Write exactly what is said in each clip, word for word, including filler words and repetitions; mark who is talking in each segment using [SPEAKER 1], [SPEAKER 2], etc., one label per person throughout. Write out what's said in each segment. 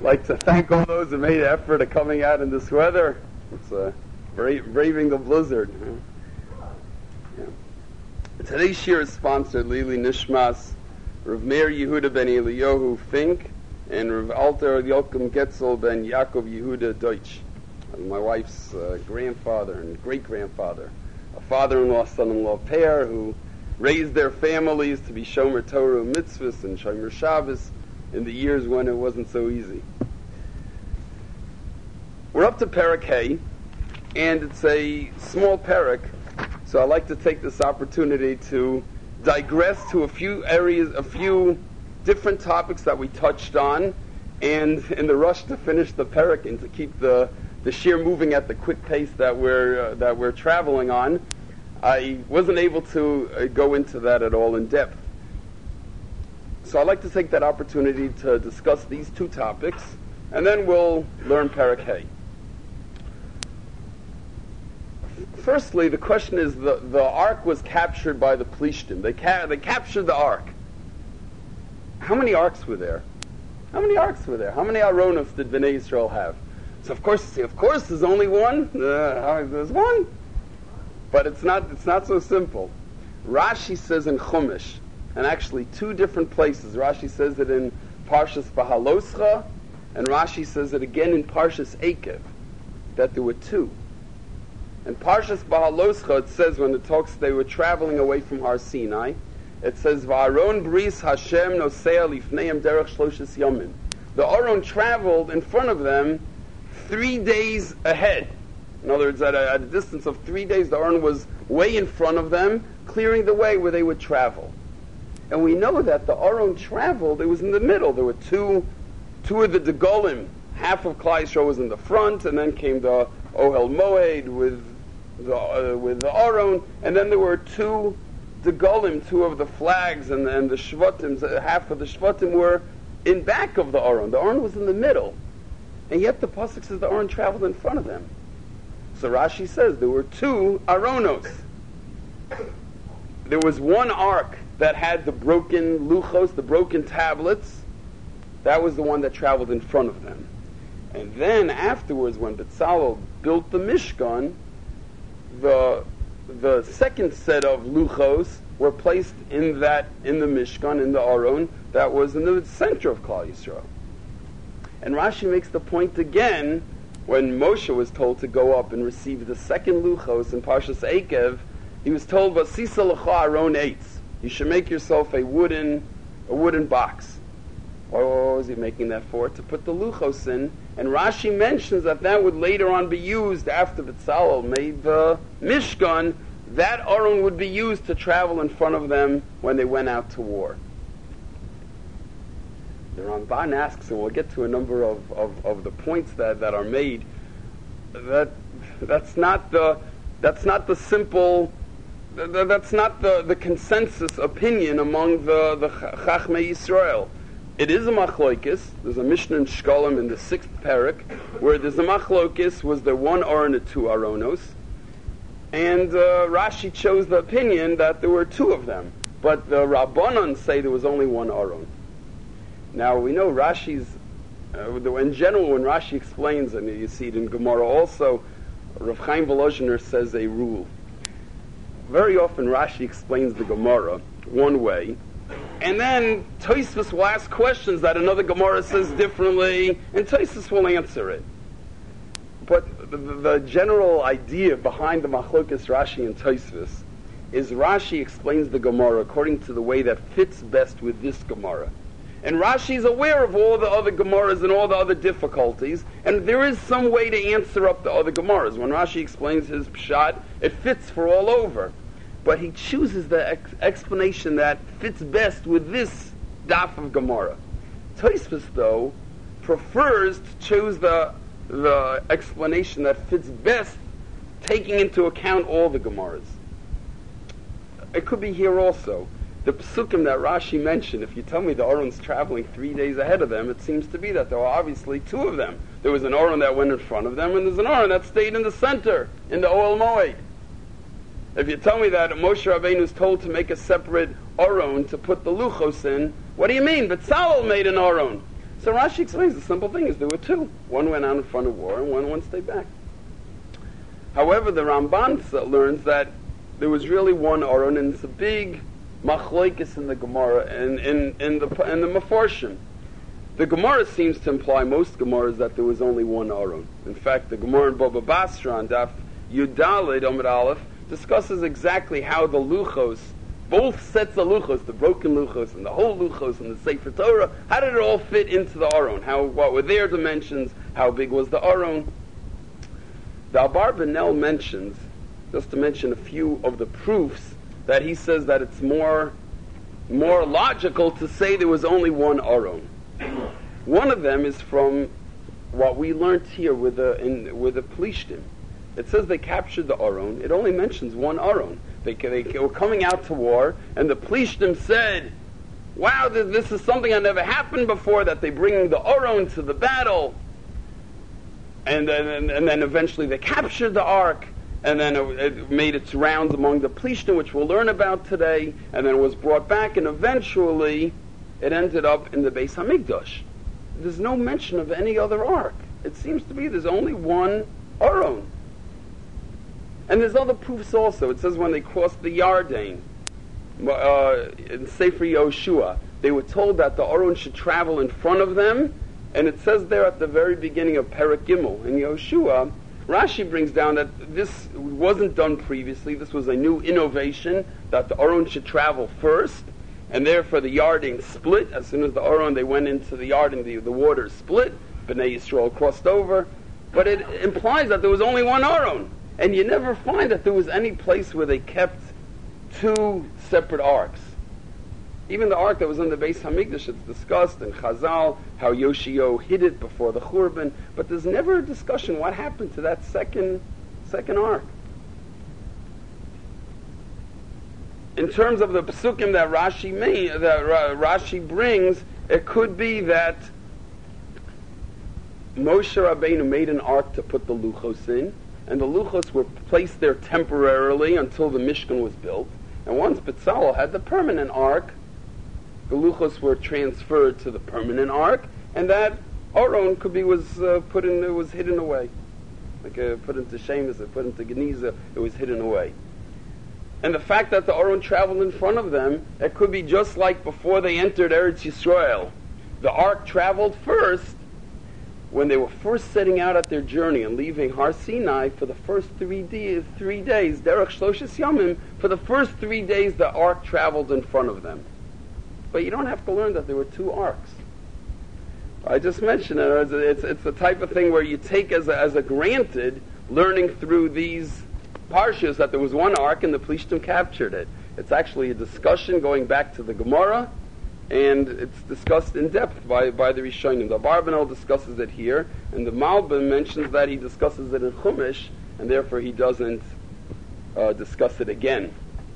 [SPEAKER 1] like to thank all those who made the effort of coming out in this weather. It's uh, bra- braving the blizzard. Yeah. Today's shiur is sponsored Lili Nishmas, Rav Meir Yehuda ben Eliyahu Fink, and Rav Alter Yochum Getzel ben Yaakov Yehuda Deutsch. My wife's uh, grandfather and great-grandfather, a father-in-law, son-in-law pair who raised their families to be Shomer Torah mitzvahs and Shomer Shabbos in the years when it wasn't so easy. We're up to Perek Hey, and it's a small Perek, so I'd like to take this opportunity to digress to a few areas, a few different topics that we touched on, and in the rush to finish the Perek and to keep the the shiur moving at the quick pace that we're uh, that we're traveling on, I wasn't able to uh, go into that at all in depth. So I'd like to take that opportunity to discuss these two topics, and then we'll learn Perek Hey. Firstly, the question is, the, the ark was captured by the Plishtim. They, ca- they captured the ark. How many arks were there? How many arks were there? How many Aronos did Bnei Yisrael have? So of course, see, of course, there's only one. Uh, there's one, but it's not. It's not so simple. Rashi says in Chumash, and actually two different places. Rashi says it in Parshas Bahaloscha, and Rashi says it again in Parshas Eikev, that there were two. In Parshas Bahaloscha, it says when it talks they were traveling away from Har Sinai, it says Va'aron bris Hashem nosea lifneim derech shloshes yamin. The Aron traveled in front of them three days ahead. In other words, at a, at a distance of three days, the Aron was way in front of them, clearing the way where they would travel. And we know that the Aron traveled, it was in the middle. There were two two of the Degolim. Half of Klal Yisrael was in the front, and then came the Ohel Moed with the, uh, with the Aron, and then there were two Degolim, two of the flags, and, and the Shvatim, half of the Shvatim were in back of the Aron. The Aron was in the middle. And yet the pasuk says the Aron traveled in front of them. So Rashi says there were two Aronos. There was one ark that had the broken luchos, the broken tablets. That was the one that traveled in front of them. And then afterwards, when Betzalel built the Mishkan, the the second set of luchos were placed in that in the Mishkan, in the Aron, that was in the center of Klal Yisrael. And Rashi makes the point again when Moshe was told to go up and receive the second luchos in Parshas Eikev. He was told, "Vasisa lecha aron eitz." You should make yourself a wooden, a wooden box. What was he making that for? To put the luchos in. And Rashi mentions that that would later on be used after Betzalel made the Mishkan. That Aron would be used to travel in front of them when they went out to war. The Ramban asks, and we'll get to a number of, of, of the points that, that are made, that that's not the that's not the simple that, that's not the, the consensus opinion among the, the Chachmei Yisrael. It is a machlokes. There's a Mishnah in Shkolim in the sixth Perek where there's a machlokes, was there one Aron or two Aronos? And uh, Rashi chose the opinion that there were two of them, but the Rabbanon say there was only one Aron. Now, we know Rashi's, uh, in general, when Rashi explains, and you see it in Gemara also, Rav Chaim Volozhiner says a rule. Very often Rashi explains the Gemara one way, and then Tosfos will ask questions that another Gemara says differently, and Tosfos will answer it. But the, the general idea behind the Machlokes Rashi and Tosfos is Rashi explains the Gemara according to the way that fits best with this Gemara. And Rashi is aware of all the other Gemaras and all the other difficulties, and there is some way to answer up the other Gemaras. When Rashi explains his pshat, it fits for all over. But he chooses the ex- explanation that fits best with this daf of Gemara. Tosfos, though, prefers to choose the, the explanation that fits best, taking into account all the Gemaras. It could be here also. The psukim that Rashi mentioned, if you tell me the Aron's traveling three days ahead of them, it seems to be that there were obviously two of them. There was an Aron that went in front of them, and there's an Aron that stayed in the center, in the Ohel Moed. If you tell me that Moshe Rabbeinu is told to make a separate Aron to put the luchos in, what do you mean? Betzalel made an Aron. So Rashi explains the simple thing is there were two. One went out in front of war and one, one stayed back. However, the Ramban learns that there was really one Aron, and it's a big machlokes in the Gemara and in, in, the in the Meforshim. The Gemara seems to imply, most Gemaras, that there was only one Aron. In fact, the Gemara in Baba Basra on Daf Yudalid Amud Aleph discusses exactly how the luchos, both sets of luchos, the broken luchos and the whole luchos and the Sefer Torah, how did it all fit into the Aron? How, what were their dimensions? How big was the Aron? The Abarbanel mentions, just to mention a few of the proofs, that he says that it's more, more logical to say there was only one Aron. One of them is from what we learned here with the in, with the Plishtim. It says they captured the Aron. It only mentions one Aron. They, they were coming out to war, and the Plishtim said, "Wow, this is something that never happened before. That they bring the Aron to the battle." And then, and then eventually they captured the ark, and then it, it made its rounds among the Plishtim, which we'll learn about today, and then it was brought back, and eventually it ended up in the Beis Hamikdash. There's no mention of any other ark. It seems to be there's only one Aron. And there's other proofs also. It says when they crossed the Yarden, uh, in Sefer Yoshua, they were told that the Aron should travel in front of them. And it says there at the very beginning of Perek Gimel in Yoshua, Rashi brings down that this wasn't done previously. This was a new innovation, that the Aron should travel first, and therefore the Yarden split. As soon as the Aron, they went into the Yarden, the, the water split. Bnei Yisrael crossed over. But it implies that there was only one Aron. And you never find that there was any place where they kept two separate arks. Even the ark that was in the Beis Hamikdash, it's discussed in Chazal how Yoshio hid it before the Churban, but there's never a discussion what happened to that second second ark. In terms of the psukim that Rashi made, that Rashi brings, it could be that Moshe Rabbeinu made an ark to put the luchos in, and the luchos were placed there temporarily until the Mishkan was built. And once Betzalel had the permanent ark, the luchos were transferred to the permanent ark, and that Aron could be was uh, put in, it was hidden away, like uh, put into Shemus, put into Geniza, it was hidden away. And the fact that the Aron traveled in front of them, it could be just like before they entered Eretz Yisrael. The ark traveled first. When they were first setting out at their journey and leaving Har Sinai for the first three days, three days, Derech Shloshes Yamim, for the first three days the ark traveled in front of them. But you don't have to learn that there were two arks. I just mentioned it. It's, it's, it's the type of thing where you take as a, as a granted, learning through these parshas, that there was one ark and the Plishtim captured it. It's actually a discussion going back to the Gemara, and it's discussed in depth by, by the Rishonim. The Barbanel discusses it here, and the Malbim mentions that he discusses it in Chumash, and therefore he doesn't uh, discuss it again.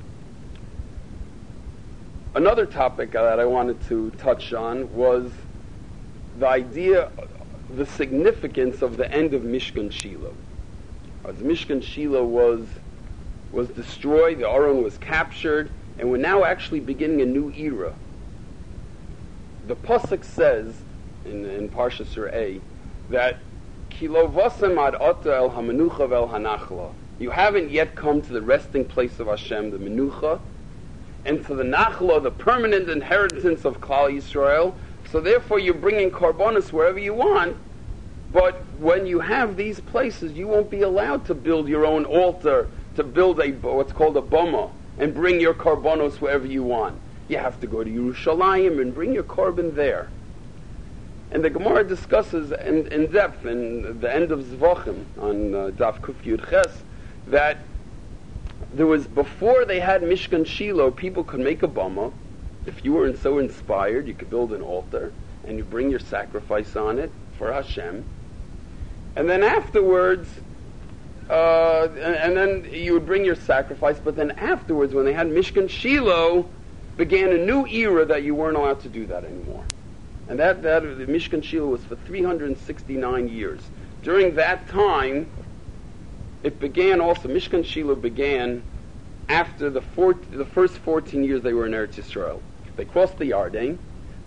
[SPEAKER 1] Another topic that I wanted to touch on was the idea, the significance of the end of Mishkan Shiloh. As Mishkan Shiloh was was destroyed, the Aron was captured, and we're now actually beginning a new era. The Pasuk says in, in Parsha Surah that Kilo vasem ad ata el hamenucha vel hanachla. You haven't yet come to the resting place of Hashem, the menucha, and to the nachla, the permanent inheritance of Klal Yisrael. So therefore you're bringing korbanos wherever you want, but when you have these places, you won't be allowed to build your own altar, to build a what's called a boma, and bring your korbanos wherever you want. You have to go to Yerushalayim and bring your korban there. And the Gemara discusses in, in depth in the end of Zvachim on uh, Daf Kuf Yud Ches that there was, before they had Mishkan Shiloh, people could make a bama. If you weren't so inspired, you could build an altar and you bring your sacrifice on it for Hashem. And then afterwards, uh, and, and then you would bring your sacrifice, but then afterwards, when they had Mishkan Shiloh, began a new era that you weren't allowed to do that anymore. And that, that the Mishkan Shiloh was for three hundred sixty-nine years. During that time, it began also, Mishkan Shiloh began after the, four, the first fourteen years they were in Eretz Yisrael. They crossed the Yarden.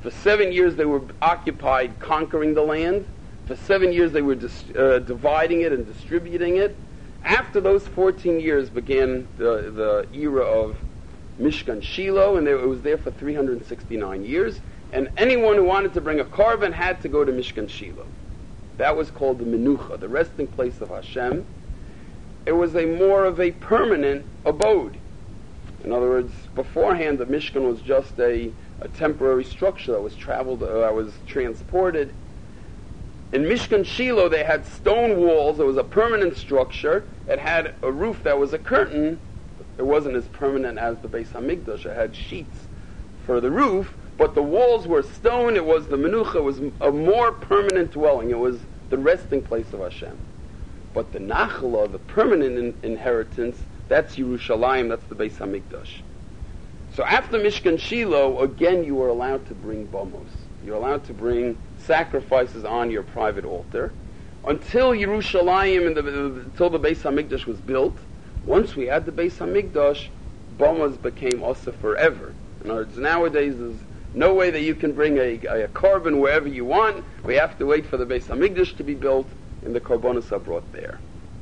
[SPEAKER 1] For seven years they were occupied conquering the land. For seven years they were dis- uh, dividing it and distributing it. After those fourteen years began the, the era of Mishkan Shiloh, and they, it was there for three hundred sixty-nine years. And anyone who wanted to bring a korban had to go to Mishkan Shiloh. That was called the Menucha, the resting place of Hashem. It was a more of a permanent abode. In other words, beforehand the Mishkan was just a, a temporary structure that was traveled, uh, that was transported. In Mishkan Shiloh they had stone walls. It was a permanent structure. It had a roof that was a curtain. It wasn't as permanent as the Beis HaMikdash. It had sheets for the roof, but the walls were stone. It was the Menucha. It was a more permanent dwelling. It was the resting place of Hashem. But the Nachala, the permanent in- inheritance, that's Yerushalayim, that's the Beis HaMikdash. So after Mishkan Shiloh, again you were allowed to bring bamos. You're allowed to bring sacrifices on your private altar until Yerushalayim, and the, until the Beis HaMikdash was built. Once we had the Beis HaMikdash, bamos became also forever. In other words, nowadays there's no way that you can bring a, a, a korban wherever you want. We have to wait for the Beis HaMikdash to be built, and the korbanos are brought there.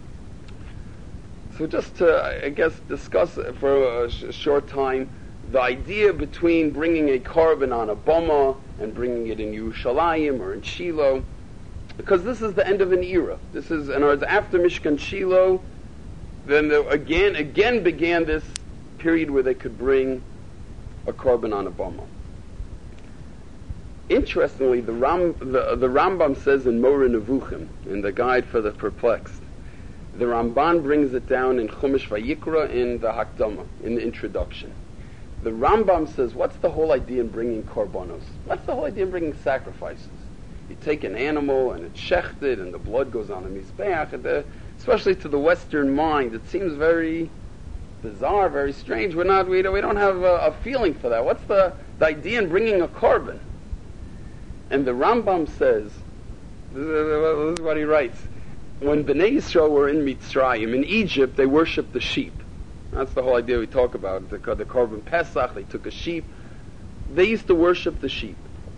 [SPEAKER 1] So just to, I guess, discuss for a sh- short time the idea between bringing a korban on a bama and bringing it in Yerushalayim or in Shiloh, because this is the end of an era. This is, in other words, after Mishkan Shiloh, then there again again began this period where they could bring a korban on a bama. Interestingly, the, Ram, the, the Rambam says in Moreh Nevuchim, in the Guide for the Perplexed, the Ramban brings it down in Chumash Vayikra in the Hakdama, in the introduction. The Rambam says, what's the whole idea in bringing korbanos? What's the whole idea in bringing sacrifices? You take an animal and it's shechted and the blood goes on the mizbeach. And the, especially to the Western mind, it seems very bizarre, very strange. We're not, we don't, we don't have a, a feeling for that. What's the, the idea in bringing a korban? And the Rambam says, this is what he writes, when Bnei Yisrael were in Mitzrayim, in Egypt, they worshipped the sheep. That's the whole idea we talk about. The, the Korban Pesach, they took a sheep. They used to worship the sheep.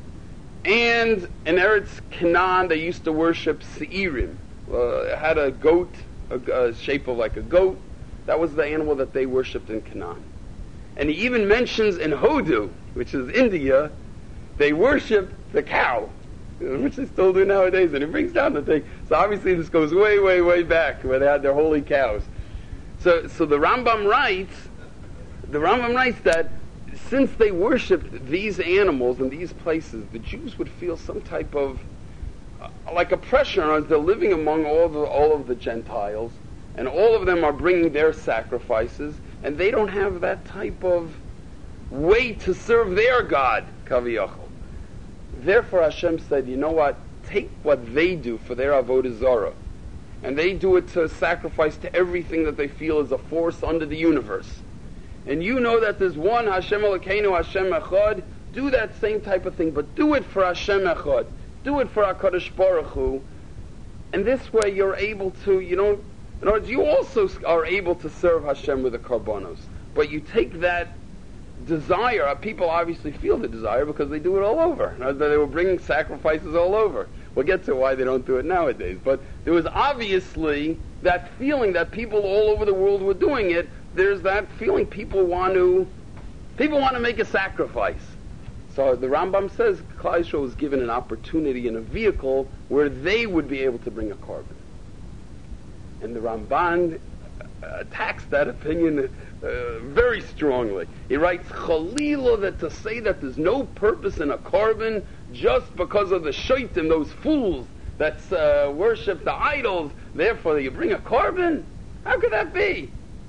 [SPEAKER 1] And in Eretz Canaan, they used to worship Seirim. Uh, it had a goat, a, a shape of like a goat. That was the animal that they worshipped in Canaan. And he even mentions in Hodu, which is India, they worshipped the cow, which they still do nowadays. And he brings down the thing. So obviously this goes way, way, way back where they had their holy cows. So, so the Rambam writes, the Rambam writes that since they worshipped these animals in these places, the Jews would feel some type of, uh, like a pressure on. They're living among all the all of the Gentiles, and all of them are bringing their sacrifices, and they don't have that type of way to serve their God, Kaviyachol. Therefore, Hashem said, you know what? Take what they do for their avodah zarah, and they do it to sacrifice to everything that they feel is a force under the universe. And you know that there's one Hashem Elokeinu, Hashem Echad. Do that same type of thing, but do it for Hashem Echad. Do it for HaKadosh Baruch Hu. And this way you're able to, you know, in other words, you also are able to serve Hashem with the korbanos. But you take that desire, people obviously feel the desire because they do it all over. They were bringing sacrifices all over. We'll get to why they don't do it nowadays. But there was obviously that feeling that people all over the world were doing it. There's that feeling people want to people want to make a sacrifice. So the Rambam says Klal Yisrael was given an opportunity in a vehicle where they would be able to bring a korban. And the Ramban attacks that opinion uh, very strongly. He writes, Chalila, that to say that there's no purpose in a korban just because of the shaitim, those fools that uh, worship the idols, therefore you bring a korban? How could that be?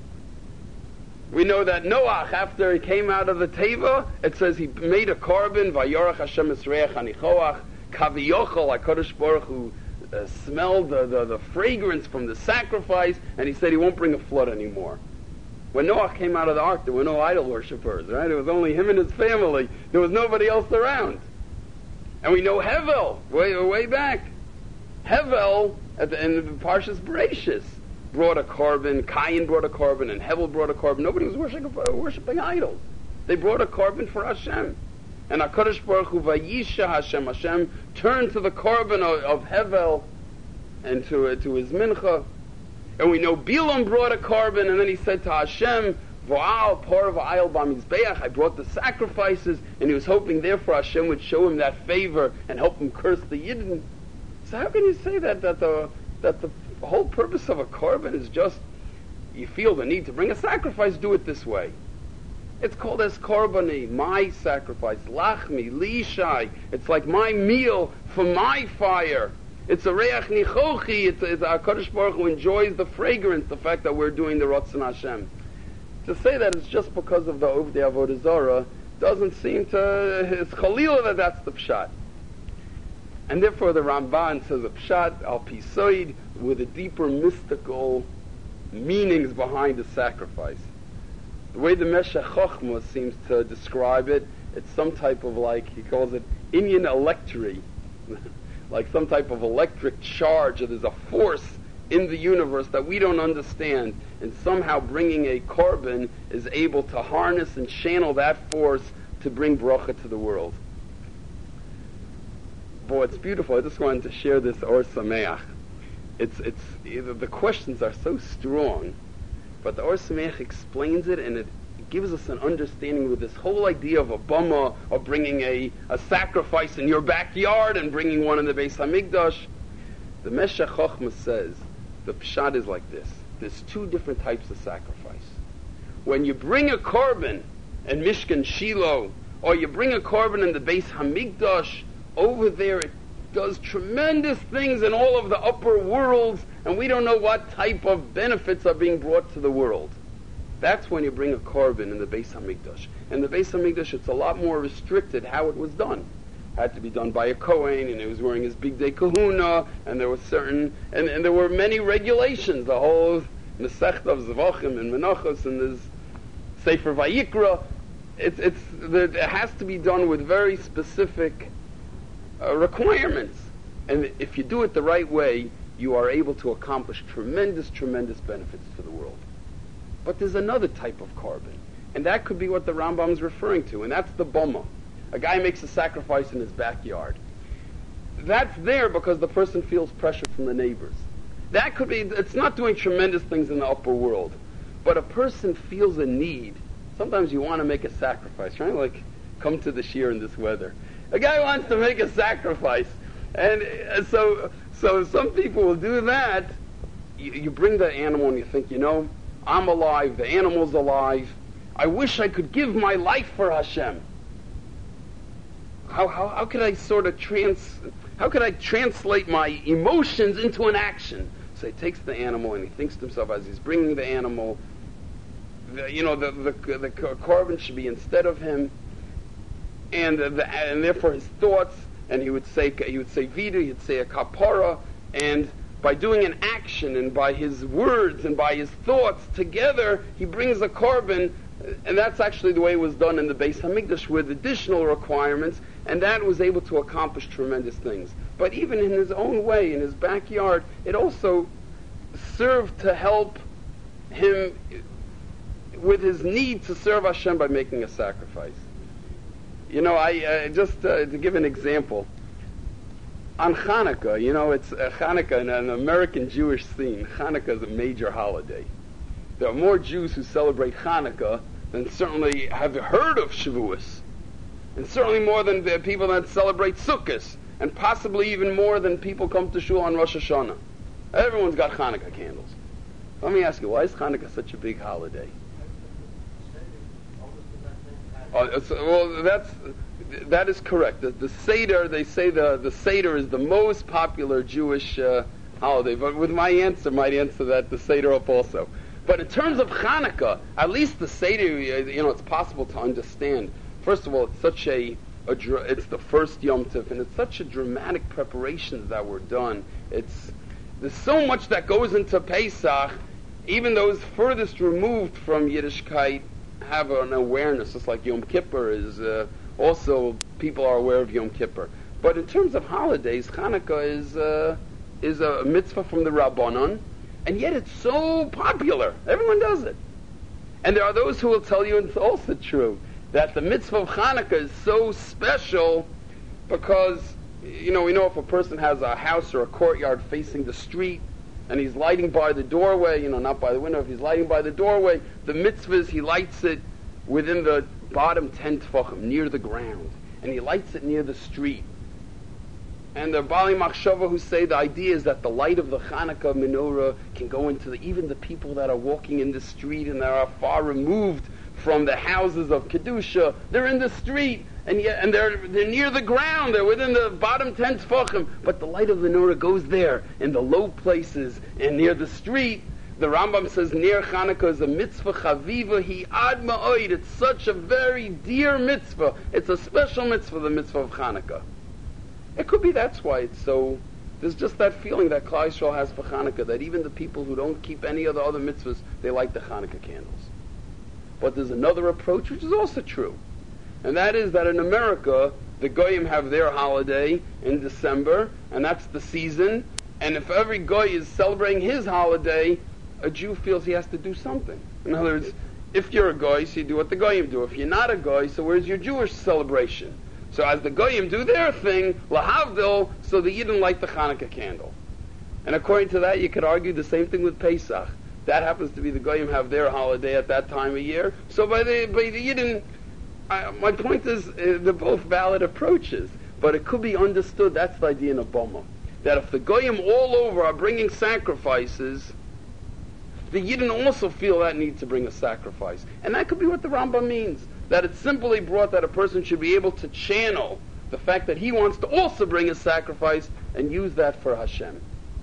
[SPEAKER 1] We know that Noach, after he came out of the Teva, it says he made a korban, Vayorach Hashem Esreach Anichoach, Kaviyochel, HaKadosh Baruch Hu uh, smelled the, the, the fragrance from the sacrifice, and he said he won't bring a flood anymore. When Noach came out of the ark, there were no idol worshippers, right? It was only him and his family. There was nobody else around. And we know Hevel, way, way back. Hevel, at the end of the Parshas Bereshis, brought a korban, Cain brought a korban, and Hevel brought a korban. Nobody was worshiping, worshiping idols. They brought a korban for Hashem. And HaKadosh Baruch Hu Vayisha Hashem, Hashem turned to the korban of, of Hevel and to, uh, to his mincha. And we know Bilam brought a korban, and then he said to Hashem, V'al par v'ayil b'mizbeach, I brought the sacrifices, and he was hoping therefore Hashem would show him that favor and help him curse the Yidden. So how can you say that, that the, that the whole purpose of a korban is just, you feel the need to bring a sacrifice, do it this way. It's called as korbani, my sacrifice, lachmi, lishai. It's like my meal for my fire. It's a reach nichochi. It's, it's a HaKadosh Baruch Hu enjoys the fragrance, the fact that we're doing the Ratzon Hashem. To say that it's just because of the Ovdei Avodah Zarah doesn't seem to, it's chalila that that's the pshat. And therefore the Ramban says a pshat al pisoid with a deeper mystical meanings behind the sacrifice. The way the Meshech Chochmah seems to describe it, it's some type of, like, he calls it Inyan electri, like some type of electric charge, or there's a force in the universe that we don't understand, and somehow bringing a korban is able to harness and channel that force to bring bracha to the world. Boy, it's beautiful. I just wanted to share this Or Sameach. It's, it's, the questions are so strong, but the Or Sameach explains it, and it gives us an understanding with this whole idea of a bama, of bringing a, a sacrifice in your backyard and bringing one in the Beis HaMikdash. The Meshech Chochmah says, the pshat is like this. There's two different types of sacrifice. When you bring a korban in Mishkan Shiloh, or you bring a korban in the Beis HaMikdash, over there it does tremendous things in all of the upper worlds, and we don't know what type of benefits are being brought to the world. That's when you bring a korban in the Beis HaMikdash. In the Beis HaMikdash, it's a lot more restricted how it was done. It had to be done by a Kohen, and he was wearing his big day kahuna, and there was certain, and, and there were many regulations. The whole Masechta of Zvachim and Menachos, and there's Sefer Vayikra. It's, it's, it has to be done with very specific Uh, requirements, and if you do it the right way, you are able to accomplish tremendous, tremendous benefits to the world. But there's another type of korban, and that could be what the Rambam is referring to, and that's the bama. A guy makes a sacrifice in his backyard. That's there because the person feels pressure from the neighbors. That could be, it's not doing tremendous things in the upper world, but a person feels a need. Sometimes you want to make a sacrifice, right? Like, come to the shiur in this weather. A guy wants to make a sacrifice, and so so some people will do that. You, you bring the animal and you think, you know, I'm alive, the animal's alive. I wish I could give my life for Hashem. How how how could I sort of trans how could I translate my emotions into an action? So he takes the animal and he thinks to himself as he's bringing the animal, the, you know, the the the korban should be instead of him. And, uh, the, and therefore his thoughts, and he would say he would say vida, he'd say a kapara, and by doing an action and by his words and by his thoughts together, he brings a korban, and that's actually the way it was done in the Beis HaMikdash with additional requirements, and that was able to accomplish tremendous things. But even in his own way, in his backyard, it also served to help him with his need to serve Hashem by making a sacrifice. You know, I uh, just uh, to give an example, on Hanukkah, you know, it's uh, Hanukkah in an American Jewish scene. Hanukkah is a major holiday. There are more Jews who celebrate Hanukkah than certainly have heard of Shavuos, and certainly more than the people that celebrate Sukkot, and possibly even more than people come to shul on Rosh Hashanah. Everyone's got Hanukkah candles. Let me ask you, why is Hanukkah such a big holiday? Uh, so, well, that's that is correct. The, the Seder, they say the, the Seder is the most popular Jewish uh, holiday. But with my answer, might answer that the Seder up also. But in terms of Hanukkah, at least the Seder, you know, it's possible to understand. First of all, it's such a, a it's the first Yom Tov, and it's such a dramatic preparations that were done. It's there's so much that goes into Pesach. Even those furthest removed from Yiddishkeit have an awareness, just like Yom Kippur is uh, also, people are aware of Yom Kippur. But in terms of holidays, Hanukkah is uh, is a mitzvah from the Rabbanon, and yet it's so popular. Everyone does it. And there are those who will tell you it's also true. that the mitzvah of Hanukkah is so special because, you know, we know if a person has a house or a courtyard facing the street and he's lighting by the doorway, you know, not by the window, if he's lighting by the doorway, the mitzvah is he lights it within the bottom ten tefachim, near the ground, and he lights it near the street. And the Bali Machshava who say the idea is that the light of the Hanukkah menorah can go into the, even the people that are walking in the street and that are far removed from the houses of Kedusha. They're in the street, and yet, and they're they're near the ground. They're within the bottom ten tefachim, but the light of the menorah goes there in the low places and near the street. The Rambam says near Hanukkah is a mitzvah chaviva hi ad ma'oid. It's such a very dear mitzvah. It's a special mitzvah, the mitzvah of Hanukkah. It could be that's why it's so, there's just that feeling that Klal Yisrael has for Hanukkah, that even the people who don't keep any of the other mitzvahs, they like the Hanukkah candles. But there's another approach which is also true. And that is that in America, the Goyim have their holiday in December, and that's the season, and if every Goy is celebrating his holiday, a Jew feels he has to do something. In other words, if you're a Goy, so you do what the Goyim do. If you're not a Goy, so where's your Jewish celebration? So as the Goyim do their thing, lahavdil, so the Yidden light the Hanukkah candle. And according to that, you could argue the same thing with Pesach. That happens to be the Goyim have their holiday at that time of year. So by the by the Yidden, I, my point is, uh, they're both valid approaches. But it could be understood, that's the idea in Obama, that if the Goyim all over are bringing sacrifices, the Yidden also feel that need to bring a sacrifice. And that could be what the Rambam means. That it's simply brought that a person should be able to channel the fact that he wants to also bring a sacrifice and use that for Hashem.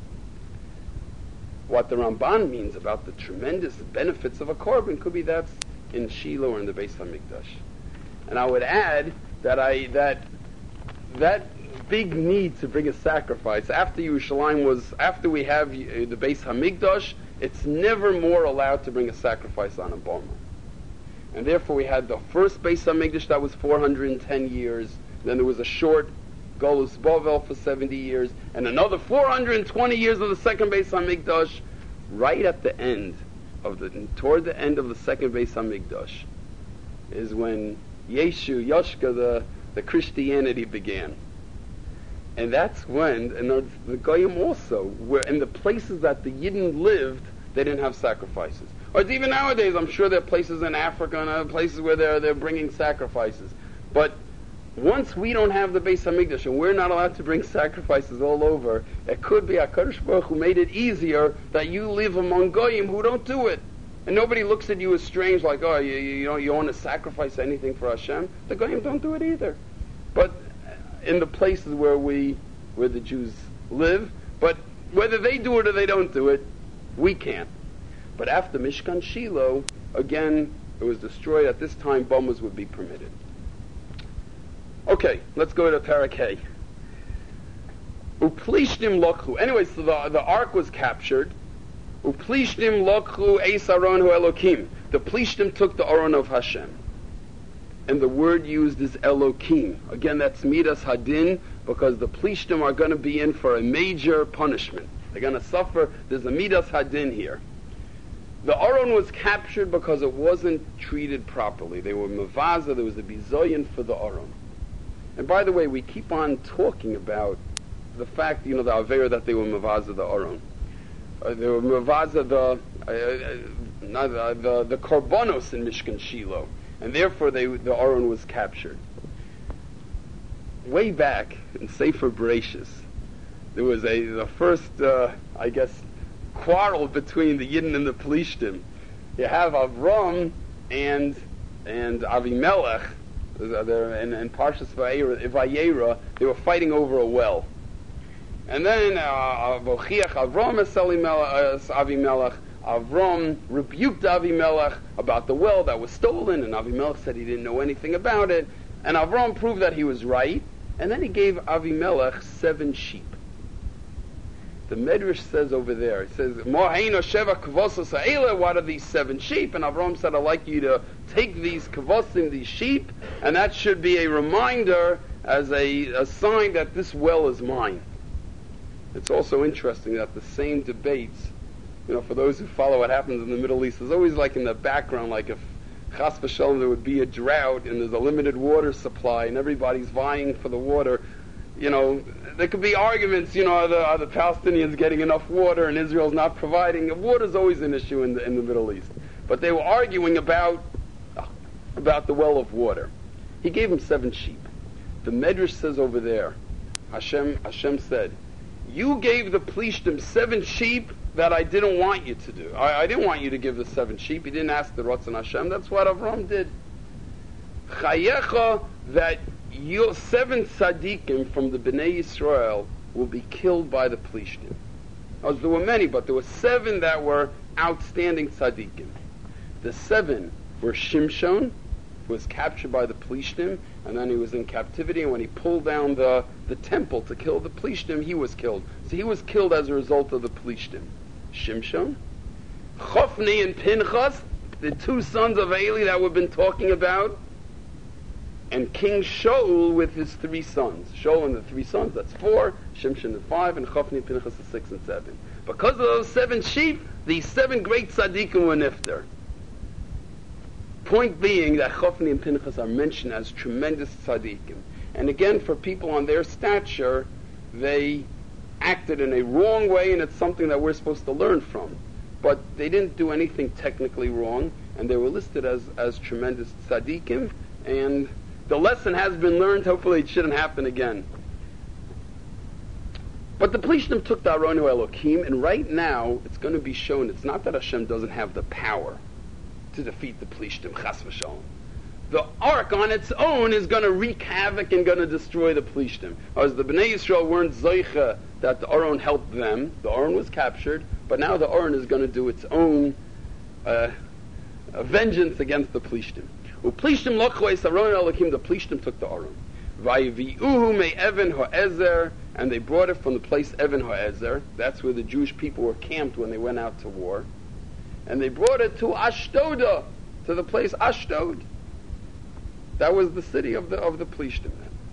[SPEAKER 1] What the Ramban means about the tremendous benefits of a korban could be that's in Shiloh or in the Beis HaMikdash. And I would add that I that that big need to bring a sacrifice after Yerushalayim was, after we have the Beis HaMikdash, it's never more allowed to bring a sacrifice on a boma. And therefore we had the first Beis HaMikdash that was four hundred ten years, then there was a short Golus Bovel for seventy years, and another four hundred twenty years of the second Beis HaMikdash. Right at the end of the, toward the end of the second Beis HaMikdash, is when Yeshu, Yoshka, the, the Christianity began. And that's when, and the Goyim also, where in the places that the Yidden lived, they didn't have sacrifices. Or it's even nowadays, I'm sure there are places in Africa and other places where they're, they're bringing sacrifices. But once we don't have the Beis HaMikdash and we're not allowed to bring sacrifices all over, it could be HaKadosh Baruch Hu made it easier that you live among Goyim who don't do it. And nobody looks at you as strange, like, oh, you, you know, you want to sacrifice anything for Hashem. The Goyim don't do it either. But in the places where we, where the Jews live, but whether they do it or they don't do it, we can't. But after Mishkan Shiloh, again, it was destroyed. At this time, bomas would be permitted. Okay, let's go to Perek Hey. Uplishtim lokhu. Anyway, so the, the ark was captured. Uplishtim lokhu eis aron hu Elokim. The Plishtim took the aron of Hashem. And the word used is Elokim. Again, that's Midas Hadin, because the Plishtim are going to be in for a major punishment. They're going to suffer. There's a Midas Hadin here. The aron was captured because it wasn't treated properly. They were mavaza. There was a bizoyin for the aron. And by the way, we keep on talking about the fact, you know, the Avera that they were mavaza the aron. Uh, they were mavaza the uh, uh, the, the the korbanos in Mishkan Shiloh, and therefore they the aron was captured. Way back in Sefer Bereshis, there was a the first, uh, I guess, quarrel between the Yidden and the Plishtim. You have Avram and and Avimelech. In, in Parshas Vayera, they were fighting over a well. And then Vochiach Avram es Avimelech. Avram rebuked Avimelech about the well that was stolen, and Avimelech said he didn't know anything about it. And Avram proved that he was right, and then he gave Avimelech seven sheep. The Medrash says over there, it says, what are these seven sheep? And Avram said, I'd like you to take these kavosim, these sheep, and that should be a reminder as a, a sign that this well is mine. It's also interesting that the same debates, you know, for those who follow what happens in the Middle East, there's always like in the background, like if chas v'shalom, there would be a drought and there's a limited water supply and everybody's vying for the water, you know, there could be arguments, you know, are the, are the Palestinians getting enough water and Israel's not providing? Water's always an issue in the, in the Middle East. But they were arguing about, about the well of water. He gave him seven sheep. The Medrash says over there, Hashem, Hashem said, you gave the Plishtim seven sheep that I didn't want you to do. I, I didn't want you to give the seven sheep. You didn't ask the Ratzon Hashem. That's what Avram did. Chayecha, that your seven tzaddikim from the Bnei Yisrael will be killed by the Plishtim. As there were many, but there were seven that were outstanding tzaddikim. The seven were Shimshon, who was captured by the Plishtim, and then he was in captivity, and when he pulled down the, the temple to kill the Plishtim, he was killed. So he was killed as a result of the Plishtim. Shimshon, Chofni and Pinchas, the two sons of Eli that we've been talking about, and King Shaul with his three sons. Shaul and the three sons, that's four, Shimshon is five, and Chofni and Pinchas is six and seven. Because of those seven sheep, these seven great tzaddikim were nifter. Point being that Chofni and Pinchas are mentioned as tremendous tzaddikim. And again, for people on their stature, they acted in a wrong way, and it's something that we're supposed to learn from. But they didn't do anything technically wrong, and they were listed as, as tremendous tzaddikim, and the lesson has been learned. Hopefully it shouldn't happen again. But the Plishtim took the Aronu Elokim, and right now it's going to be shown it's not that Hashem doesn't have the power to defeat the Plishtim, chas v'shalom. The ark on its own is going to wreak havoc and going to destroy the Plishtim. As the Bnei Yisrael weren't zoicha that the Aron helped them, the Aron was captured, but now the Aron is going to do its own uh, vengeance against the Plishtim. Uplishtim lochweis Aron Elokim, the Plishtim took the Aron. Vayiviuhu me Evan ha'ezer, and they brought it from the place Evan ha'ezer. That's where the Jewish people were camped when they went out to war. And they brought it to Ashdoda, to the place Ashdod. That was the city of the of the Plishtim.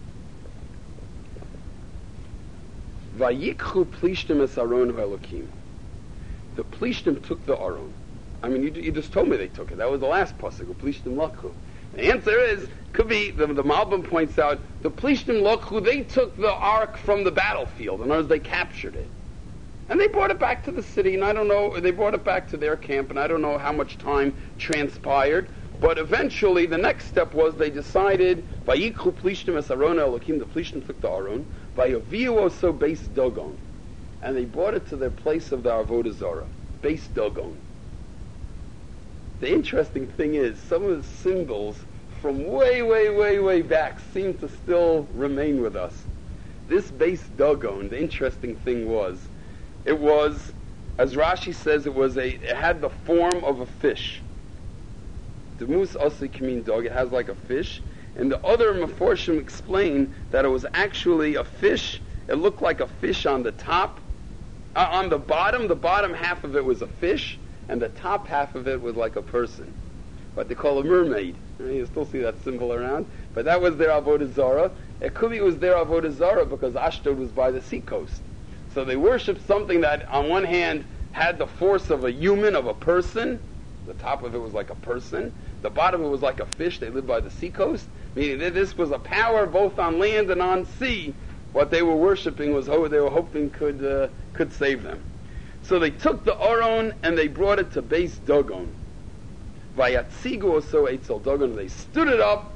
[SPEAKER 1] Vayikchu Plishtim es Aron ha'elokim. The Plishtim took the Aron. I mean, you, you just told me they took it. That was the last pasuk. Plishtim lakhu. The answer is, could be, the, the Malbim points out, the Plishtim lakhu, they took the ark from the battlefield. In other words, they captured it. And they brought it back to the city, and I don't know, they brought it back to their camp, and I don't know how much time transpired, but eventually the next step was they decided, Vayikhu Plishtim es Aron Elokim, the Plishtim took the Aron, Vayaviu oso Beis Dagon, and they brought it to their place of the Avodah Zarah, Beis Dagon. The interesting thing is, some of the symbols from way, way, way, way back seem to still remain with us. This Beis Dagon, the interesting thing was, it was, as Rashi says, it was a, it had the form of a fish. The mus also can mean dog. It has like a fish, and the other Meforshim explain that it was actually a fish. It looked like a fish on the top, uh, on the bottom. The bottom half of it was a fish, and the top half of it was like a person, what they call a mermaid. You still see that symbol around, but that was their Avodah Zarah. It could be it was their Avodah Zarah because Ashdod was by the seacoast. So they worshipped something that on one hand had the force of a human, of a person. The top of it was like a person. The bottom of it was like a fish. They lived by the seacoast. Meaning that this was a power both on land and on sea. What they were worshipping was who they were hoping could uh, could save them. So they took the Aron and they brought it to Beis Dagon. Vayatzigu oso eitzel Dagon. They stood it up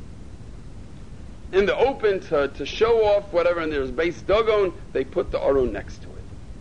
[SPEAKER 1] in the open to, to show off whatever, and there's Beis Dagon. They put the Aron next to it.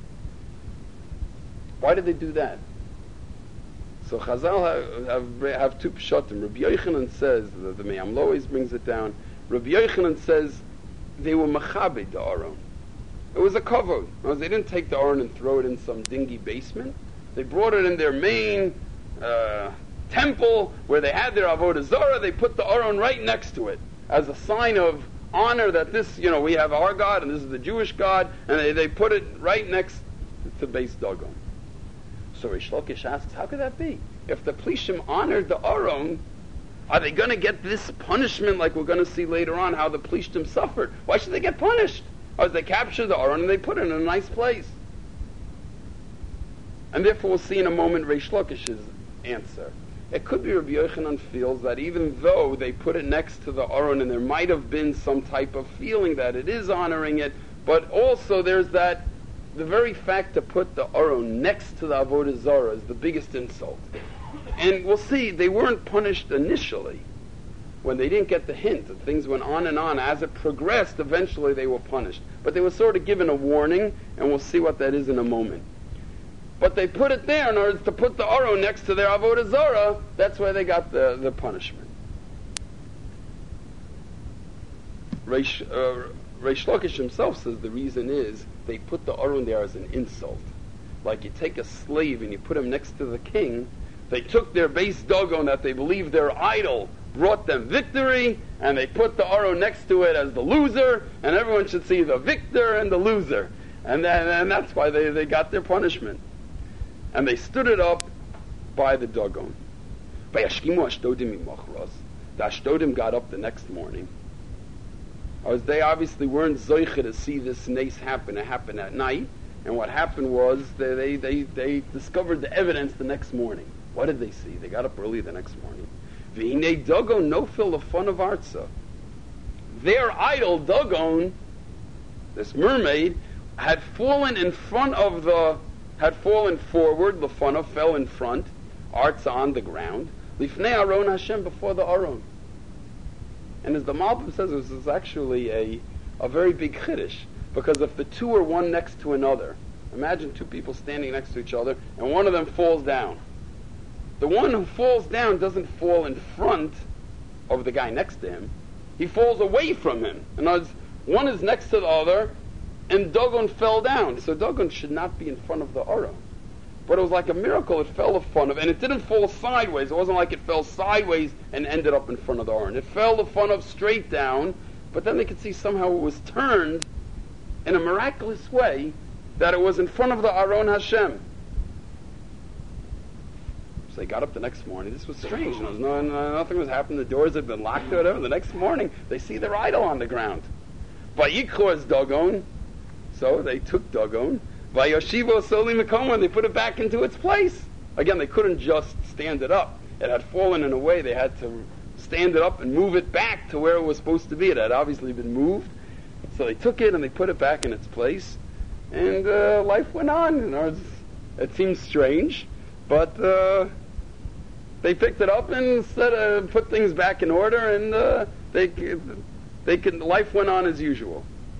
[SPEAKER 1] Why did they do that? So Chazal have, have, have two pshatim. Rabbi Yochanan says, the, the Me'am Lois brings it down, Rabbi Yochanan says they were machabed the Aron. It was a kavod. They didn't take the Aron and throw it in some dingy basement. They brought it in their main uh, temple where they had their Avodah Zarah. They put the Aron right next to it as a sign of honor that this, you know, we have our God and this is the Jewish God, and they, they put it right next to Beis Dagon. So Reish Lakish asks, how could that be? If the Plishtim honored the Aron, are they going to get this punishment like we're going to see later on how the Plishtim suffered? Why should they get punished? Or they captured the Aron and they put it in a nice place. And therefore we'll see in a moment Reish Lakish's answer. It could be Rabbi Yochanan feels that even though they put it next to the Aron and there might have been some type of feeling that it is honoring it, but also there's that, the very fact to put the Aron next to the Avodah Zarah is the biggest insult. And we'll see, they weren't punished initially when they didn't get the hint. Things went on and on. As it progressed, eventually they were punished. But they were sort of given a warning, and we'll see what that is in a moment. But they put it there in order to put the Aron next to their Avodah Zarah. That's where they got the, the punishment. Reish, uh, Reish Lakish himself says the reason is they put the Aron there as an insult. Like you take a slave and you put him next to the king. They took their base Dagon that they believed their idol brought them victory, and they put the Aron next to it as the loser, and everyone should see the victor and the loser. And, then, and that's why they, they got their punishment. And they stood it up by the Dagon. The Ashdodim got up the next morning. As they obviously weren't zoiche to see this nace happen. It happened at night. And what happened was they, they, they, they discovered the evidence the next morning. What did they see? They got up early the next morning. V'hinei Dagon nofil lefon of Arza. Their idol, Dagon, this mermaid, had fallen in front of the, had fallen forward, lefon of, fell in front, Arza on the ground, lifnei Aron Hashem, before the Aron. And as the Malbim says, this is actually a, a very big chiddush, because if the two are one next to another, imagine two people standing next to each other, and one of them falls down. The one who falls down doesn't fall in front of the guy next to him. He falls away from him. In other words, one is next to the other, and Dagon fell down. So Dagon should not be in front of the Aron. But it was like a miracle. It fell in front of, and it didn't fall sideways. It wasn't like it fell sideways and ended up in front of the Aron. It fell in front of straight down, but then they could see somehow it was turned in a miraculous way that it was in front of the Aron Hashem. So they got up the next morning. This was strange. There was no, no, nothing was happening. The doors had been locked or whatever. The next morning, they see their idol on the ground. Vayikhoz Dagon. So they took Dagon. Vayoshivo Soli Mekomo, and they put it back into its place. Again, they couldn't just stand it up. It had fallen in a way. They had to stand it up and move it back to where it was supposed to be. It had obviously been moved. So they took it and they put it back in its place. And uh, life went on. You know, it seems strange, but uh, they picked it up and set, uh, put things back in order, and uh, they they could, life went on as usual.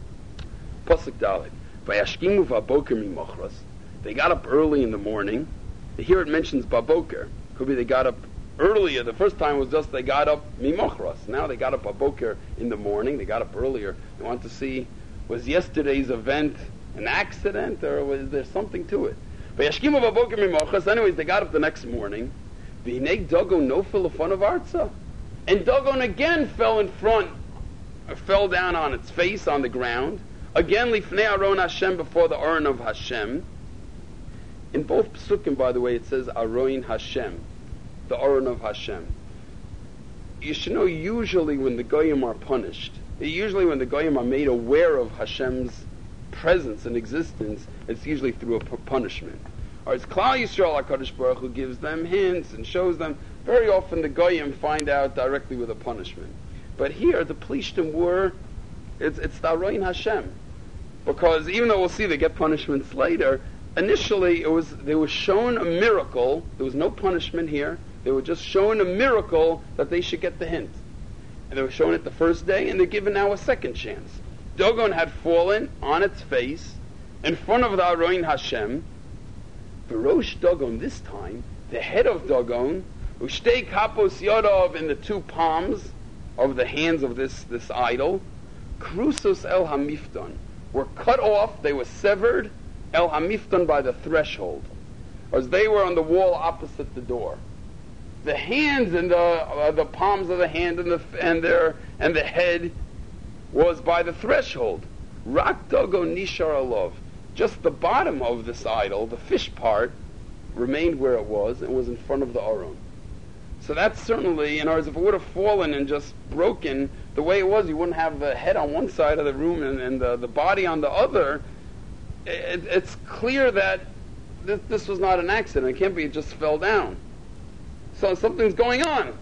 [SPEAKER 1] Pasuk Dalet. Vayashkimu v'aboker mimochras. They got up early in the morning. Here it mentions baboker. Could be they got up earlier. The first time was just they got up mimochras. Now they got up baboker in the morning. They got up earlier. They want to see, was yesterday's event an accident, or was there something to it? Vayashkimu v'aboker mimochras. Anyways, they got up the next morning. V'hinei Dagon nofil lefon of Arza. And Dagon again fell in front, or fell down on its face on the ground. Again, lifnei Aron Hashem, before the Aron of Hashem. In both Pesukim, by the way, it says Aron Hashem, the Aron of Hashem. You should know, usually when the Goyim are punished, usually when the Goyim are made aware of Hashem's presence and existence, it's usually through a p- punishment. Or it's Klal Yisrael, HaKadosh Baruch Hu gives them hints and shows them. Very often the Goyim find out directly with a punishment. But here, the Plishtim were, it's, it's the Aron Hashem. Because even though we'll see they get punishments later, initially it was they were shown a miracle. There was no punishment here. They were just shown a miracle that they should get the hint. And they were shown it the first day, and they're given now a second chance. Dagon had fallen on its face in front of the Aron Hashem. V'rosh Dagon, this time, the head of Dagon, Ushtei kapos yodov, in the two palms of the hands of this, this idol, Krusos el hamifton, were cut off, they were severed, el hamifton, by the threshold, as they were on the wall opposite the door. The hands and the uh, the palms of the hand and the and their and the head was by the threshold. Rak Dagon nishar alov, just the bottom of this idol, the fish part, remained where it was and was in front of the Aron. So that's certainly, in other words, if it would have fallen and just broken the way it was, you wouldn't have the head on one side of the room and, and the, the body on the other. It, it's clear that this, this was not an accident. It can't be it just fell down. So something's going on.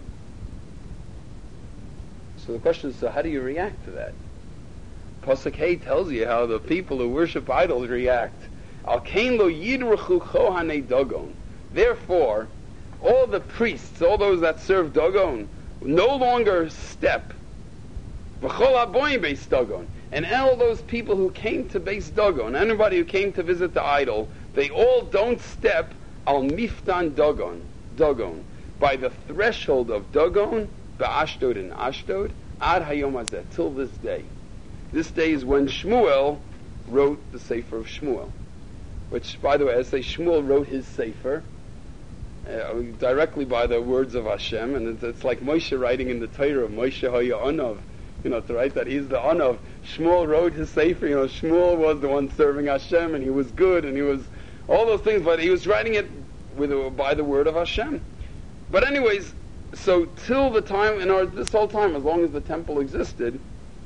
[SPEAKER 1] So the question is, so how do you react to that? Pasuk Hay tells you how the people who worship idols react. Al kain lo yidrachu chohanei dagon. Therefore, all the priests, all those that serve Dagon, no longer step. V'chol haboyim beis Dagon. And all those people who came to Beis Dagon, anybody who came to visit the idol, they all don't step al miftan Dagon, Dagon, by the threshold of Dagon, ba'ashdod and Ashdod, ad hayom hazeh, till this day. This day is when Shmuel wrote the Sefer of Shmuel. Which, by the way, I say Shmuel wrote his Sefer uh, directly by the words of Hashem, and it's, it's like Moshe writing in the Torah, Moshe haya anav, you know, to write that he's the anav. Shmuel wrote his Sefer, you know, Shmuel was the one serving Hashem, and he was good, and he was all those things, but he was writing it with by the word of Hashem. But anyways, so till the time, in our, this whole time, as long as the temple existed,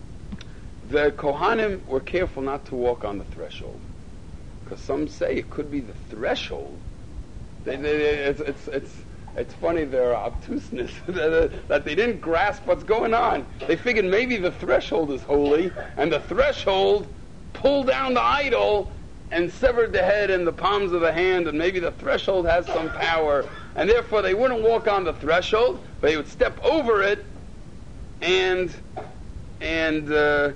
[SPEAKER 1] the Kohanim were careful not to walk on the threshold. Because some say it could be the threshold. They, they, they, it's, it's, it's, it's funny, their obtuseness, that they didn't grasp what's going on. They figured maybe the threshold is holy, and the threshold pulled down the idol and severed the head and the palms of the hand, and maybe the threshold has some power, and therefore they wouldn't walk on the threshold, but they would step over it, and and uh,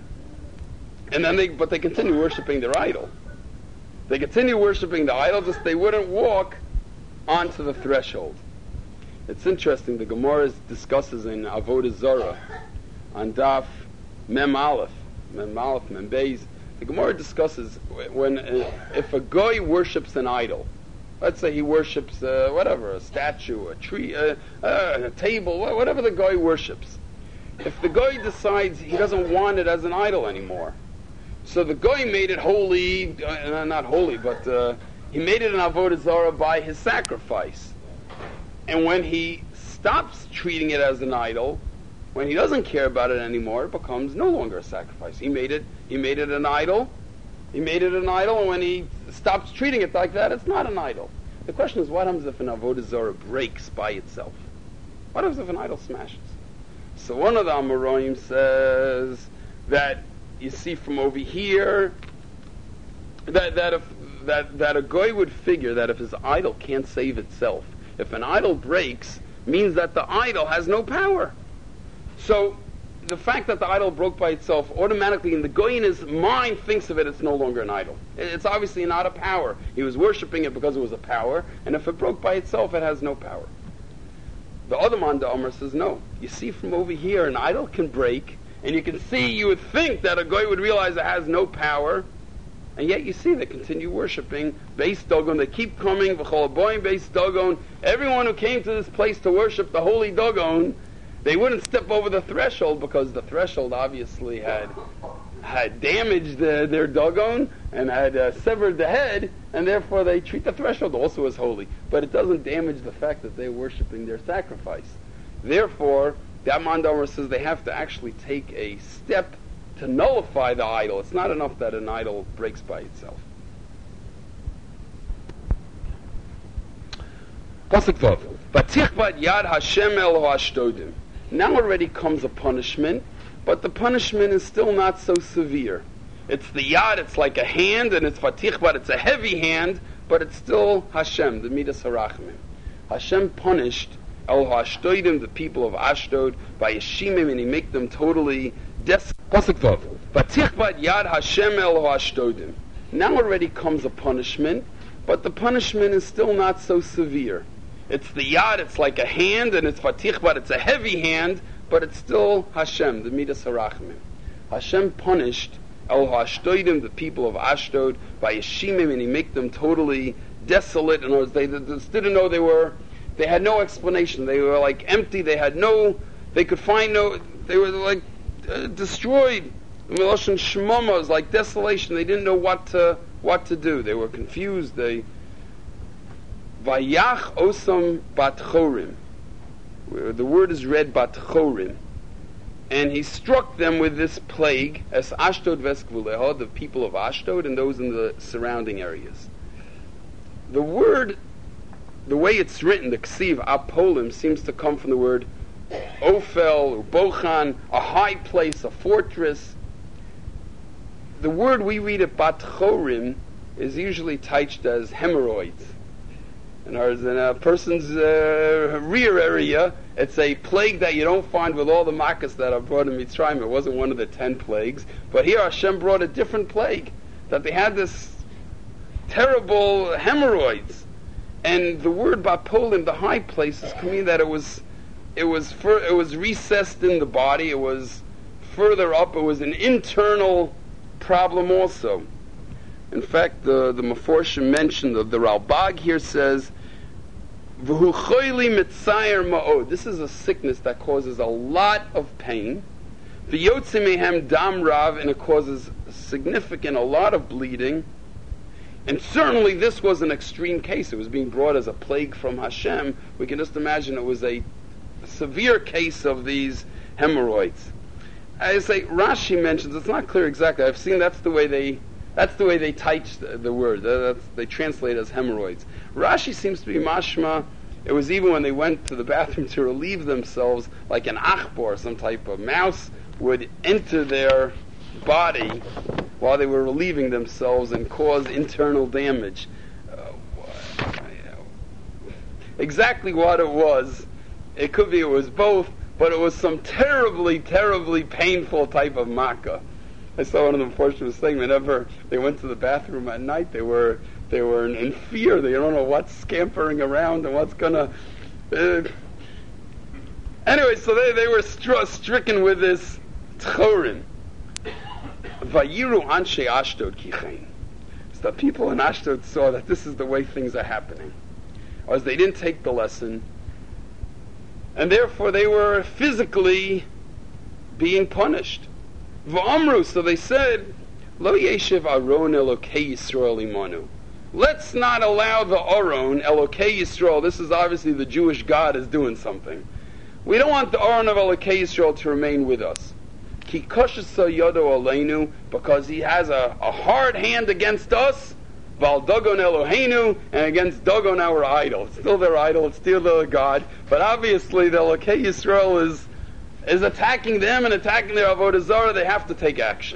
[SPEAKER 1] and then they, but they continue worshiping their idol. They continue worshiping the idol, just they wouldn't walk onto the threshold. It's interesting, the Gemara discusses in Avodah Zarah, on Daf Mem Aleph, Mem Aleph, Mem Beis, the Gemara discusses when, uh, if a guy worships an idol, let's say he worships, uh, whatever, a statue, a tree, uh, uh, a table, whatever the guy worships. If the guy decides he doesn't want it as an idol anymore, so the guy made it holy, uh, not holy, but uh, he made it an avodah zarah by his sacrifice. And when he stops treating it as an idol, when he doesn't care about it anymore, it becomes no longer a sacrifice. He made it, he made it an idol. He made it an idol, and when he stops treating it like that, it's not an idol. The question is, what happens if an avodah zarah breaks by itself? What happens if an idol smashes? So one of the Amoraim says that you see from over here that that if that that a guy would figure that if his idol can't save itself, if an idol breaks, means that the idol has no power. So the fact that the idol broke by itself, automatically in the guy in his mind thinks of it, it's no longer an idol. It's obviously not a power. He was worshipping it because it was a power, and if it broke by itself, it has no power. The other Manda Omer says no. You see from over here, an idol can break, and you can see, you would think that a guy would realize it has no power, and yet you see they continue worshipping Beis Dagon. They keep coming, V'chol haboyim Beis Dagon. Everyone who came to this place to worship the holy Dagon, they wouldn't step over the threshold because the threshold obviously had had damaged the, their Dagon and had uh, severed the head, and therefore they treat the threshold also as holy. But it doesn't damage the fact that they're worshipping their sacrifice. Therefore, the Amandomer says they have to actually take a step to nullify the idol. It's not enough that an idol breaks by itself. Pasuk Vav. V'tichvat yad Hashem el ha'ashtodim. Now already comes a punishment, but the punishment is still not so severe. It's the yad, it's like a hand, and it's v'tichvat, it's a heavy hand, but it's still Hashem, the Midas HaRachmim. Hashem punished El Ha'ashtodim, the people of Ashdod, by Yeshimim, and he make them totally desolate. Pasuk Vav. V'tichvat yad Hashem el Ha'ashtodim. Now already comes a punishment, but the punishment is still not so severe. It's the yad, it's like a hand, and it's v'tichvat, it's a heavy hand, but it's still Hashem, the Midas HaRachmim. Hashem punished El Ha'ashtodim, the people of Ashdod, by Yeshimim, and he make them totally desolate. In other words, they, they just didn't know they were. They had no explanation. They were like empty. They had no. They could find no. They were like uh, destroyed. Miloshin Shmoma was like desolation. They didn't know what to what to do. They were confused. They. Vayach osam bat chorim. The word is read bat chorim, and he struck them with this plague as Ashdod veskvuleha, the people of Ashdod and those in the surrounding areas. The word the way it's written, the ksiv apolim, seems to come from the word Ophel, Bochan, a high place, a fortress. The word we read at Bat Chorim is usually typed as hemorrhoids. In a person's uh, rear area, it's a plague that you don't find with all the makas that are brought in Mitzrayim. It wasn't one of the ten plagues. But here Hashem brought a different plague, that they had this terrible hemorrhoids. And the word Bapolim, the high places, can mean that it was it was fur, it was recessed in the body, it was further up, it was an internal problem also. In fact, the, the Meforshim mentioned, the, the Ralbag here says, V'hu choyli mitzayer ma'od. This is a sickness that causes a lot of pain. V'yotze mehem dam rav, and it causes significant, a lot of bleeding. And certainly this was an extreme case. It was being brought as a plague from Hashem. We can just imagine it was a severe case of these hemorrhoids. I say, Rashi mentions, it's not clear exactly. I've seen that's the way they that's the way they type the, the word. That's, they translate it as hemorrhoids. Rashi seems to be mashma. It was even when they went to the bathroom to relieve themselves, like an achbor, some type of mouse, would enter their body while they were relieving themselves and cause internal damage. Uh, exactly what it was, it could be it was both, but it was some terribly, terribly painful type of makkah. I saw one of them fortunately saying whenever they went to the bathroom at night, they were they were in, in fear. They don't know what's scampering around and what's gonna. Uh, anyway, so they they were str- stricken with this tchorin. Vayiru anshe Ashdod kichein. So the people in Ashdod saw that this is the way things are happening, or as they didn't take the lesson, and therefore they were physically being punished. V'amru, so they said, Lo yeshiv Aron Elokei Yisrael imanu. Let's not allow the Aron, Elokei Yisrael, this is obviously the Jewish God is doing something. We don't want the Aron of Elokei Yisrael to remain with us. Ki koshasa yodo aleinu, because he has a, a hard hand against us, Val Dagon Eloheinu, and against Dagon our idol. It's still their idol, it's still their God, but obviously the Elokei Yisrael is is attacking them and attacking their Avodah Zarah. They have to take action.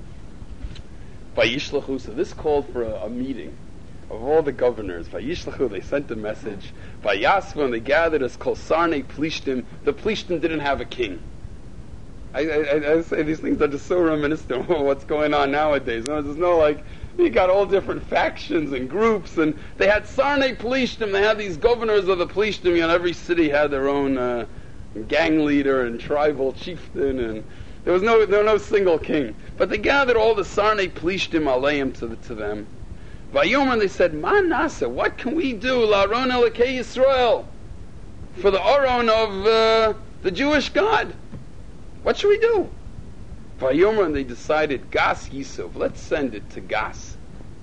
[SPEAKER 1] Vayishlachu, so this called for a, a meeting of all the governors. Vayishlachu, they sent a message. Vayasvu, and they gathered as Kol Sarnei Plishtim. The Plishtim didn't have a king. I, I, I say these things are just so reminiscent of what's going on nowadays. There's no like, you got all different factions and groups, and they had Sarnei Plishtim. They had these governors of the Plishtim. You know, every city had their own Uh, gang leader and tribal chieftain, and there was no there was no single king. But they gathered all the Sarnei Plishtim Aleim to the, to them. Vayomer, they said, Ma nasa, what can we do? La'aron Elokei Yisrael, for the Aron of uh, the Jewish God. What should we do? Vayomer, and they decided, Gas Yisov, let's send it to Gas.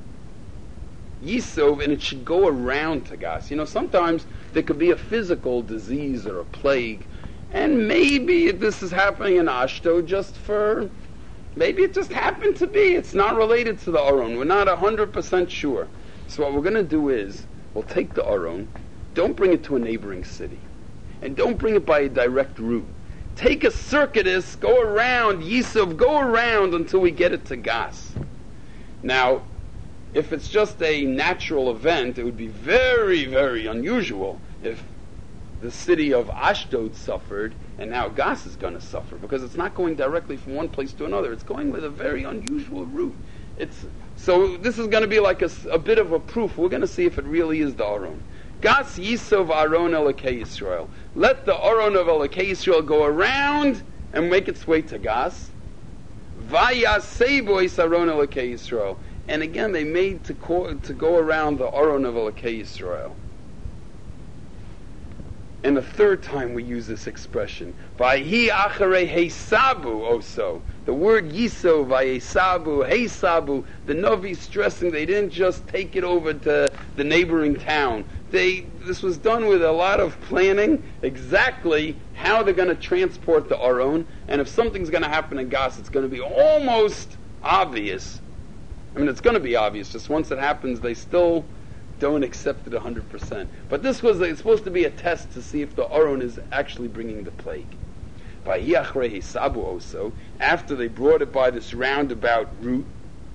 [SPEAKER 1] Yisov, and it should go around to Gas. You know, sometimes there could be a physical disease or a plague, and maybe this is happening in Ashdod just for, maybe it just happened to be. It's not related to the Aron. We're not one hundred percent sure. So what we're going to do is, we'll take the Aron, don't bring it to a neighboring city, and don't bring it by a direct route. Take a circuitous, go around, Yisov, go around until we get it to Gas. Now, if it's just a natural event, it would be very, very unusual if the city of Ashdod suffered and now Gas is going to suffer, because it's not going directly from one place to another. It's going with a very unusual route. It's so this is going to be like a, a bit of a proof. We're going to see if it really is the Aron. Gas Yisov Aron Elokei Yisrael. Let the Aron of Elokei Yisrael go around and make its way to Gas. Vayasei bois Aron Elokei Yisrael. And again, they made to, call, to go around the Aron of Elokei Yisrael. And the third time we use this expression, Vayhi acharei heisabu also. The word Yiso, Vayesabu, heisabu, the Navi stressing they didn't just take it over to the neighboring town. They This was done with a lot of planning, exactly how they're going to transport the Aron, and if something's going to happen in Gas, it's going to be almost obvious. I mean, it's going to be obvious, just once it happens, they still don't accept it one hundred percent. But this was it's supposed to be a test to see if the Aron is actually bringing the plague. Also, after they brought it by this roundabout route,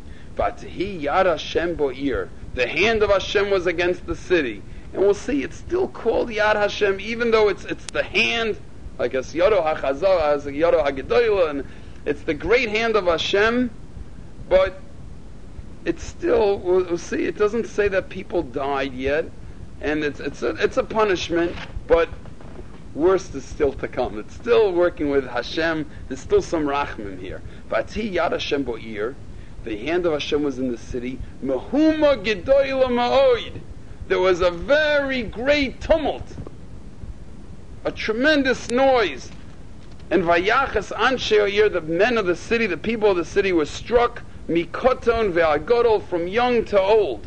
[SPEAKER 1] the hand of Hashem was against the city. And we'll see, it's still called Yad Hashem, even though it's it's the hand, like as Yodo HaChazal, as Yodo HaGedoyla, and it's the great hand of Hashem, but it's still, we'll, we'll see, it doesn't say that people died yet, and it's it's a, it's a punishment, but worse is still to come. It's still working with Hashem. There's still some rachmim here. Vati Yad Hashem Bo'ir, the hand of Hashem was in the city. Mehuma Gedoyla Ma'oid. There was a very great tumult, a tremendous noise. And Vayachas Anshe O'ir, the men of the city, the people of the city, were struck mikoton ve'agodol, from young to old.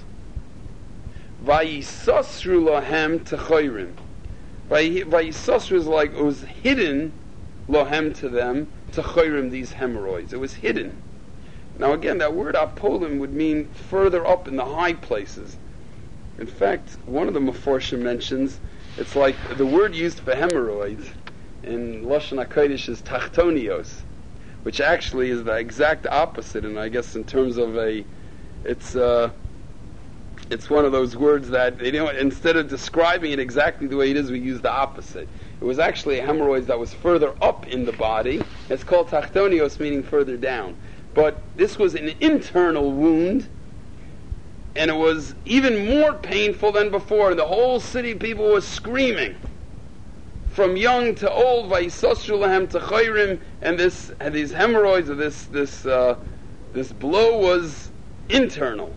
[SPEAKER 1] Vayisosru lohem techoyrim. Vayisosru is like, it was hidden lohem to them, techoyrim, these hemorrhoids. It was hidden. Now again, that word apolim would mean further up in the high places. In fact, one of the Meforshim mentions, it's like the word used for hemorrhoids in Lashon HaKodesh is tachtonios, which actually is the exact opposite, and I guess in terms of a, it's uh, it's one of those words that, they don't, instead of describing it exactly the way it is, we use the opposite. It was actually a hemorrhoid that was further up in the body. It's called tachtonios, meaning further down. But this was an internal wound, and it was even more painful than before. The whole city people were screaming, from young to old, vayisosru lahem techoyrim, and this, and these hemorrhoids, or this this uh, this blow was internal.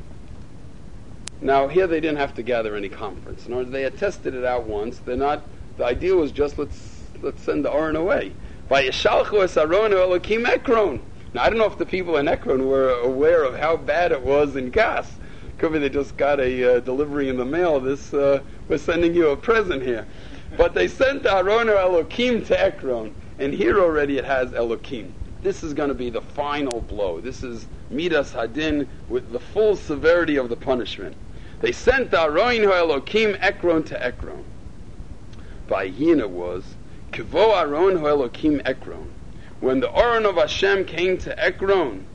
[SPEAKER 1] Now here they didn't have to gather any conference. In other words, they had tested it out once. They're not. The idea was just let's let's send the Aron away. Vayishalchu es Aronu Elokim Ekron. Now I don't know if the people in Ekron were aware of how bad it was in Gas. Could be they just got a uh, delivery in the mail. This uh, we're sending you a present here. But they sent the Aronu Elokim to Ekron, and here already it has Elokim. This is going to be the final blow. This is Midas Hadin with the full severity of the punishment. They sent the Aronu Elokim Ekron to Ekron. Vayhina was Kivo Aronu Elokim Ekron. When the Aron of Hashem came to Ekron,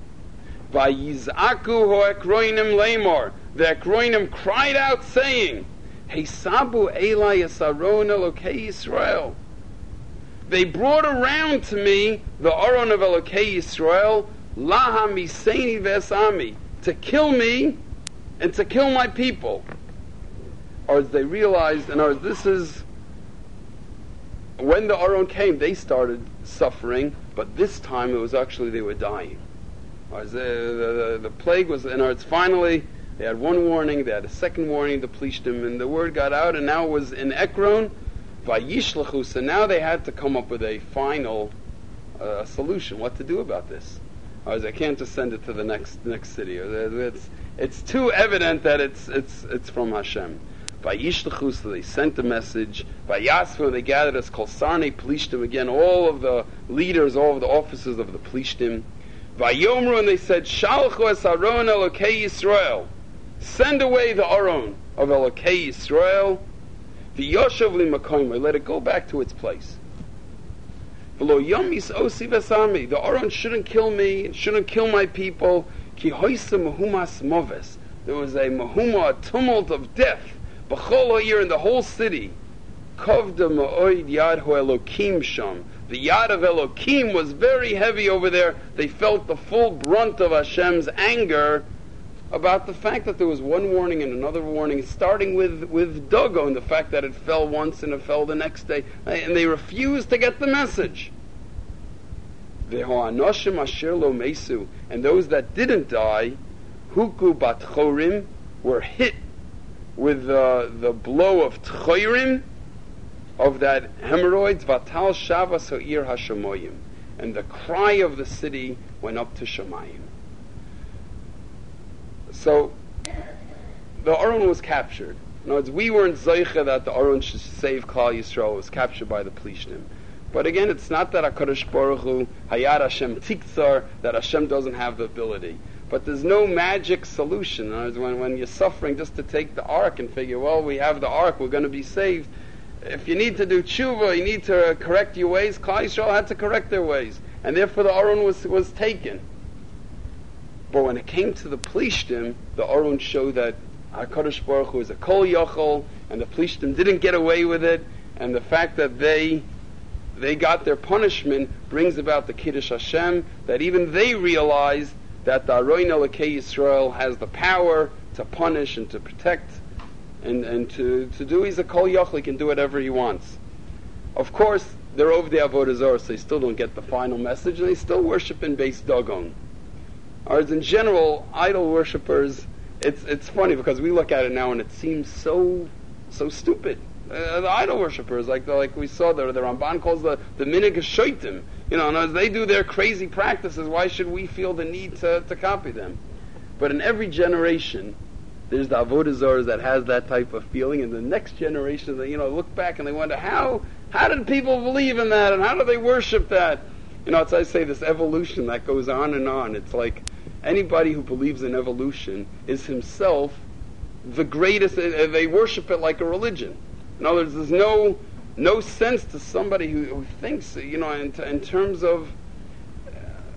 [SPEAKER 1] Vayizaku ho Ekroinim Lamor, the Ekroinim cried out saying, Heisabu Elai es Aron Elokei Yisrael. They brought around to me the Aron of Elokei Yisrael, Laha Miseini Vesami, to kill me and to kill my people. Or as they realized, and as this is, when the Aron came, they started suffering, but this time it was actually they were dying. Or as the, the, the, the plague was, and it's finally, they had one warning, they had a second warning, the Plishtim, and the word got out, and now it was in Ekron, Vayishlachu, so now they had to come up with a final uh, solution, what to do about this. Or as they can't just send it to the next next city. It's it's too evident that it's it's it's from Hashem. Vayishlachu, so they sent the message. Vayasvu, they gathered us, Kol Sarnei Plishtim, again, all of the leaders, all of the officers of the Plishtim. Vayomru, and they said, Shalchu es Aron Elokei Yisrael. Send away the Aron of Elokei Yisrael. V'yoshav li makomo, let it go back to its place. V'lo yomis osi v'sami, the Aron shouldn't kill me, it shouldn't kill my people. Ki hoisa mahumas moves, there was a mahuma, a tumult of death, b'chol ha'ir, in the whole city. Kovda ma'oid yad ho Elokim sham, the yad of Elokim was very heavy over there. They felt the full brunt of Hashem's anger about the fact that there was one warning and another warning, starting with, with Dagon, the fact that it fell once and it fell the next day, and they refused to get the message. V'ho'anoshim asher lo mesu, and those that didn't die, huku bat chorim, were hit with uh, the blow of tchorim, of that hemorrhoids, vatal shavas ha'ir hashamoyim, and the cry of the city went up to Shamayim. So, the Aron was captured. In other words, we weren't zeicha that the Aron should save Klal Yisrael. It was captured by the Plishtim. But again, it's not that HaKadosh Baruch Hu, Hayad Hashem Tiktzar, that Hashem doesn't have the ability. But there's no magic solution. In other words, when, when you're suffering, just to take the ark and figure, well, we have the ark, we're going to be saved. If you need to do tshuva, you need to correct your ways. Klal Yisrael had to correct their ways, and therefore the Aron was was taken. But when it came to the Plishtim, the Aron showed that HaKadosh Baruch Hu is a kol yochel, and the Plishtim didn't get away with it, and the fact that they they got their punishment brings about the Kiddush Hashem, that even they realized that the Aron Elokei Yisrael has the power to punish and to protect and, and to, to do. He's a kol yochel, he can do whatever he wants. Of course, they're over the Avodah Zarah, so they still don't get the final message, and they still worship in Beis Dagon. Whereas in general, idol worshippers, it's it's funny because we look at it now and it seems so so stupid. Uh, the idol worshippers, like the, like we saw, the, the Ramban calls the the minig hashoitim. You know, and as they do their crazy practices, why should we feel the need to, to copy them? But in every generation, there's the Avodah Zarah that has that type of feeling, and the next generation, they, you know, look back and they wonder, how how did people believe in that, and how do they worship that? You know, it's, I say, this evolution that goes on and on. It's like anybody who believes in evolution is himself the greatest. They worship it like a religion. In other words, there's no no sense to somebody who, who thinks, you know, in, in terms of, uh,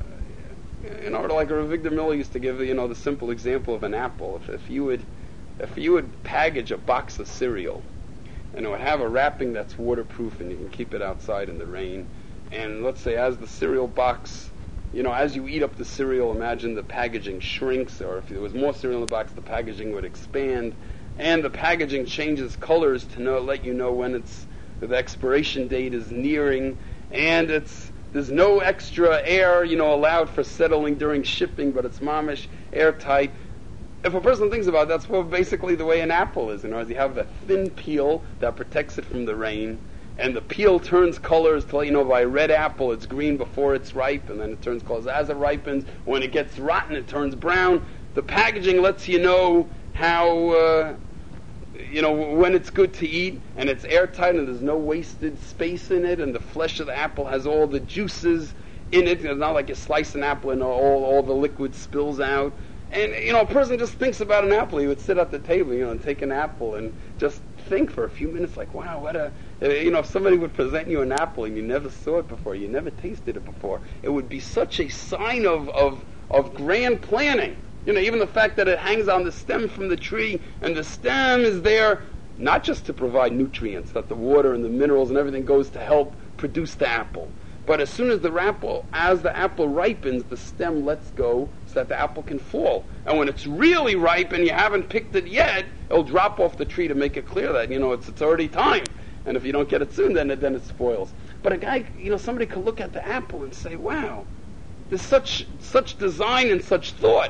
[SPEAKER 1] you know, like Victor Miller used to give, you know, the simple example of an apple. If, if you would, if you would package a box of cereal, and it would have a wrapping that's waterproof, and you can keep it outside in the rain, and let's say as the cereal box, you know, as you eat up the cereal, imagine the packaging shrinks, or if there was more cereal in the box, the packaging would expand, and the packaging changes colors to know, let you know when it's the expiration date is nearing, and it's there's no extra air, you know, allowed for settling during shipping, but it's mamish airtight. If a person thinks about it, that's well basically the way an apple is. You know, as you have a thin peel that protects it from the rain, and the peel turns colors to let you know by a red apple it's green before it's ripe, and then it turns colors as it ripens. When it gets rotten, it turns brown. The packaging lets you know how, uh, you know, when it's good to eat, and it's airtight, and there's no wasted space in it, and the flesh of the apple has all the juices in it. It's not like you slice an apple and all all the liquid spills out. And, you know, a person just thinks about an apple. He would sit at the table, you know, and take an apple and just think for a few minutes, like, wow, what a, you know, if somebody would present you an apple and you never saw it before, you never tasted it before, it would be such a sign of, of, of grand planning. You know, even the fact that it hangs on the stem from the tree, and the stem is there not just to provide nutrients, that the water and the minerals and everything goes to help produce the apple. But as soon as the apple, as the apple ripens, the stem lets go so that the apple can fall. And when it's really ripe and you haven't picked it yet, it'll drop off the tree to make it clear that, you know, it's it's already time. And if you don't get it soon, then it, then it spoils. But a guy, you know, somebody could look at the apple and say, wow, there's such such design and such thought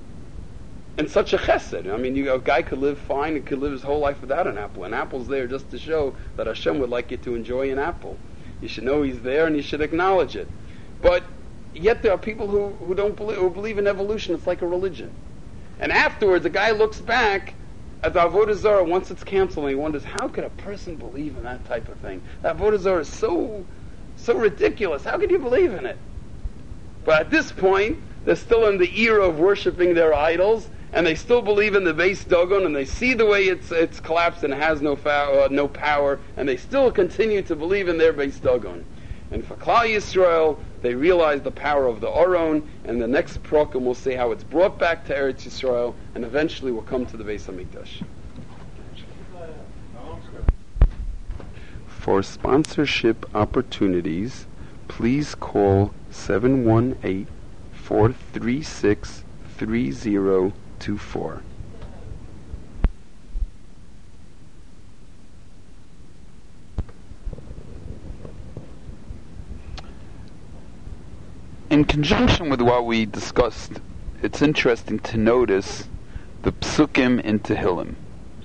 [SPEAKER 1] and such a chesed. I mean, you, a guy could live fine and could live his whole life without an apple. An apple's there just to show that Hashem would like you to enjoy an apple. You should know He's there, and you should acknowledge it. But yet there are people who, who don't believe, who believe in evolution. It's like a religion. And afterwards, a guy looks back at the Avodah Zarah once it's canceled, and he wonders, how could a person believe in that type of thing? The Avodah Zarah is so so ridiculous. How could you believe in it? But at this point, they're still in the era of worshiping their idols, and they still believe in the Beis Dagon, and they see the way it's it's collapsed and it has no fa- uh, no power, and they still continue to believe in their Beis Dagon. And for Klal Yisrael, they realize the power of the Aron, and the next program we'll see how it's brought back to Eretz Yisrael, and eventually we'll come to the Beis Hamikdash. For sponsorship opportunities, please call seven one eight, four three six, three zero two four. In conjunction with what we discussed, it's interesting to notice the psukim in Tehillim.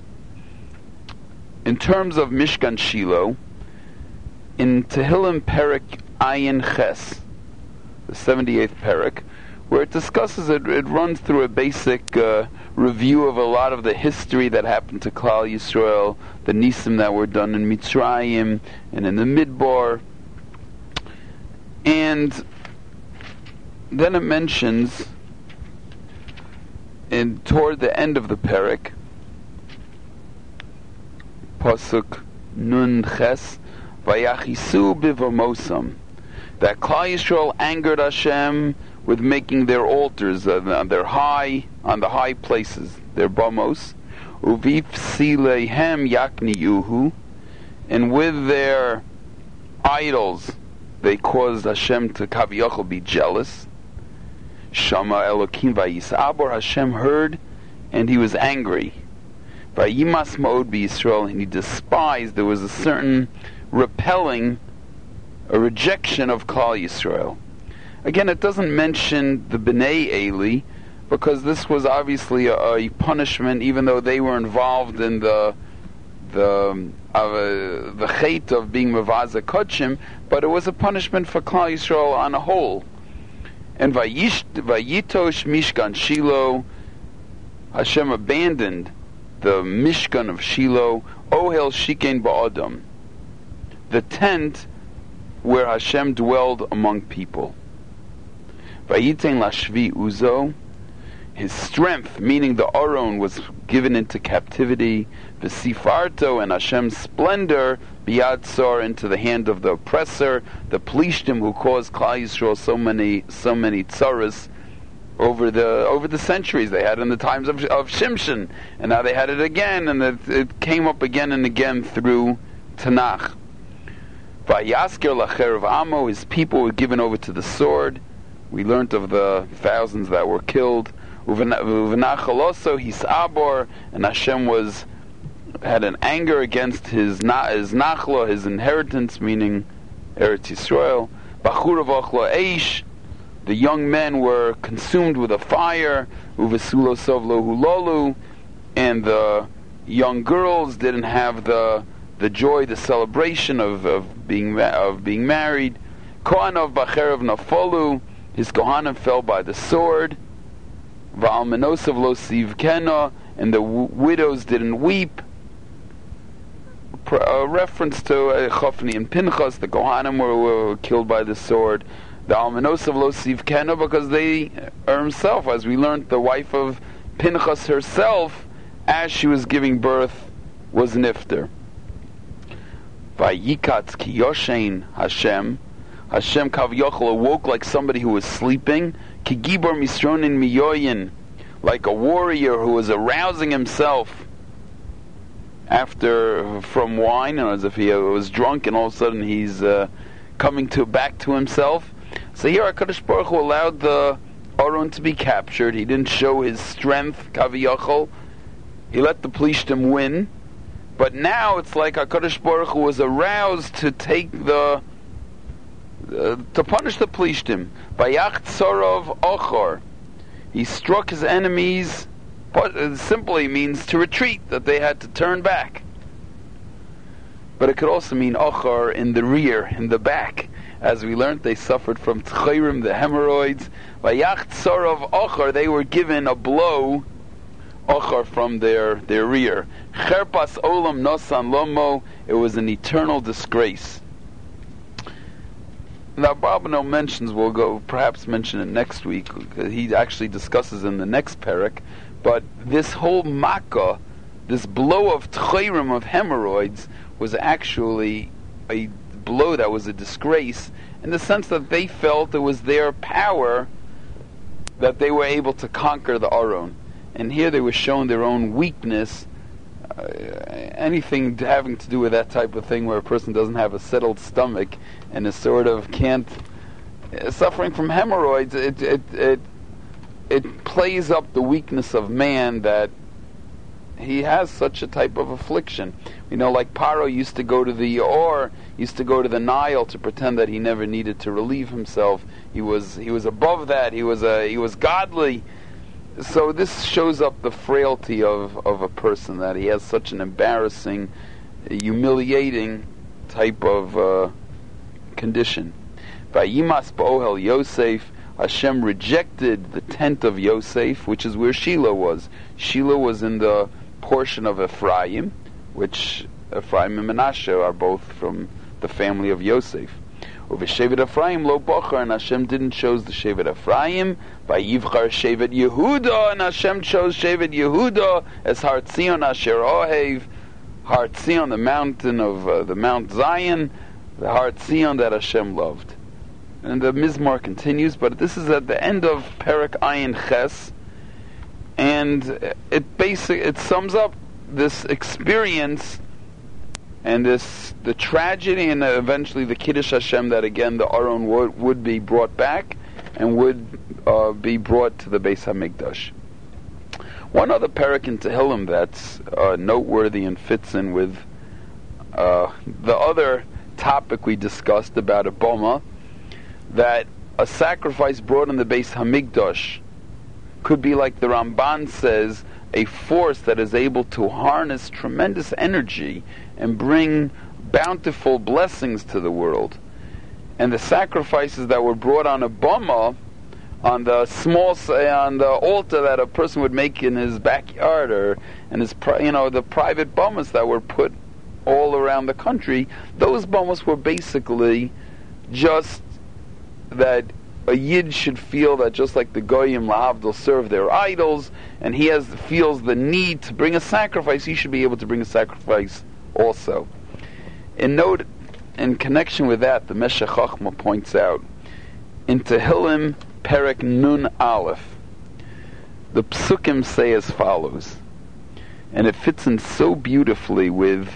[SPEAKER 1] In terms of Mishkan Shiloh, in Tehillim Perek Ayin Ches, the seventy-eighth Perek, where it discusses it, it runs through a basic uh, review of a lot of the history that happened to Klal Yisrael, the Nisim that were done in Mitzrayim and in the Midbar, and then it mentions and toward the end of the Perek, Pasuk Nun Ches, Vayachisu bivamosam, that Klal Yisrael angered Hashem with making their altars uh, their high on the high places, their bamos, uvifsilehem yakniyuhu, and with their idols they caused Hashem to kaviyachol be jealous. Shama Elokim vayisabor, Hashem heard and he was angry. Vayimas ma'od b'Yisrael, and he despised. There was a certain repelling, a rejection of Klal Yisrael. Again, it doesn't mention the Bnei Eli, because this was obviously a, a punishment, even though they were involved in the the uh, the chait of being Mavaza Kodshim, but it was a punishment for Klal Yisrael on a whole. And Vayish, Vayitosh Mishkan Shiloh, Hashem abandoned the Mishkan of Shiloh, Ohel Shikein Ba'adam, the tent where Hashem dwelled among people. Vayitein Lashvi Uzo, his strength, meaning the Aron, was given into captivity. V'sifarto, and Hashem's splendor, Biyad Tzor, into the hand of the oppressor, the Plishtim, who caused Klal Yisrael so many, so many tzaras over the over the centuries. They had it in the times of, of Shimshon, and now they had it again, and it, it came up again and again through Tanakh. Vayasker lacherev amo, his people were given over to the sword. We learnt of the thousands that were killed. Uvenachal also hisabor, and Hashem was had an anger against his na, his nachla, his inheritance, meaning Eretz Yisrael. Bachurav ochlo eish, the young men were consumed with a fire. Uvesulo sovlo hulolu, and the young girls didn't have the the joy, the celebration of, of being of being married. Kohanov bacherev nafolu, his kohanim fell by the sword. Va'almenosav lo sivkena, and the w- widows didn't weep. A reference to uh, Chofni and Pinchas, the kohanim were, were killed by the sword. The almenosav lo sivkena, because they are himself, as we learned, the wife of Pinchas herself, as she was giving birth, was nifter. Vayikatz ki yoshein Hashem, Hashem kavyochel awoke like somebody who was sleeping. Ki gibor misronin miyoyin, like a warrior who was arousing himself after from wine, and as if he was drunk, and all of a sudden he's uh, coming to back to himself. So here HaKadosh Baruch Hu allowed the Aron to be captured. He didn't show his strength, kaviyachol. He let the Plishtim win. But now it's like HaKadosh Baruch Hu was aroused to take the uh, to punish the Plishtim. Bayach tzorov ochor, he struck his enemies. It simply means to retreat, that they had to turn back. But it could also mean ochor, in the rear, in the back. As we learned, they suffered from tchayrim, the hemorrhoids. Vayach tzorov ochor, they were given a blow, ochor, from their, their rear. Cherpas olam nosan lomo, it was an eternal disgrace. Now, Babano mentions, we'll go perhaps mention it next week, he actually discusses in the next Perek, but this whole makkah, this blow of tchayrim, of hemorrhoids, was actually a blow that was a disgrace, in the sense that they felt it was their power that they were able to conquer the Aron. And here they were shown their own weakness. Uh, anything having to do with that type of thing, where a person doesn't have a settled stomach and is sort of can't uh, suffering from hemorrhoids, it it it it plays up the weakness of man, that he has such a type of affliction. You know, like Paro used to go to the or used to go to the Nile to pretend that he never needed to relieve himself. He was he was above that. He was a he was godly. So this shows up the frailty of, of a person, that he has such an embarrassing, humiliating type of uh, condition. Vayimas ba'ohel Yosef, Hashem rejected the tent of Yosef, which is where Shiloh was. Shiloh was in the portion of Ephraim, which Ephraim and Menashe are both from the family of Yosef.
[SPEAKER 2] Over Shevet Ephraim lo bochar, and Hashem didn't choose the Shevet Ephraim. By Yivchar Shevet Yehuda, and Hashem chose Shevet Yehuda as Har Tzion Asher Ohev, Har Tzion, the mountain of uh, the Mount Zion, the Har Tzion that Hashem loved. And the Mizmor continues, but this is at the end of Perek Ayin Ches, and it basic it sums up this experience and this the tragedy and eventually the Kiddush Hashem that again the Aron would, would be brought back and would uh, be brought to the Beis HaMikdash. One other Perek in Tehillim that's uh, noteworthy and fits in with uh, the other topic we discussed about a boma, that a sacrifice brought in the Beis HaMikdash could be, like the Ramban says, a force that is able to harness tremendous energy and bring bountiful blessings to the world. And the sacrifices that were brought on a bama, on the small, on the altar that a person would make in his backyard, or in his, you know, the private bamas that were put all around the country, those bamas were basically just that a Yid should feel that just like the Goyim Lahavdil serve their idols, and he has feels the need to bring a sacrifice, he should be able to bring a sacrifice also. In note, in connection with that, the Meshech Chochmah points out in Tehillim Perek Nun Aleph, the Psukim say as follows, and it fits in so beautifully with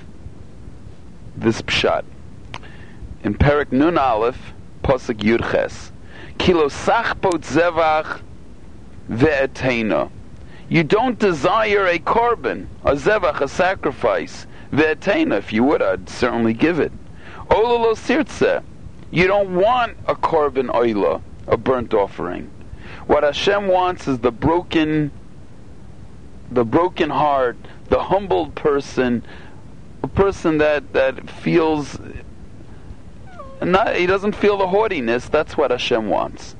[SPEAKER 2] this pshat. In Perek Nun Aleph, Pasuk Yud Ches, Kilo sachpot zevach ve'etena. You don't desire a korban, a zevach, a sacrifice. Ve'etena, if you would, I'd certainly give it. Ola lo sirtze. You don't want a korban oila, a burnt offering. What Hashem wants is the broken, the broken heart, the humbled person, a person that, that feels, not, he doesn't feel the haughtiness. That's what Hashem wants.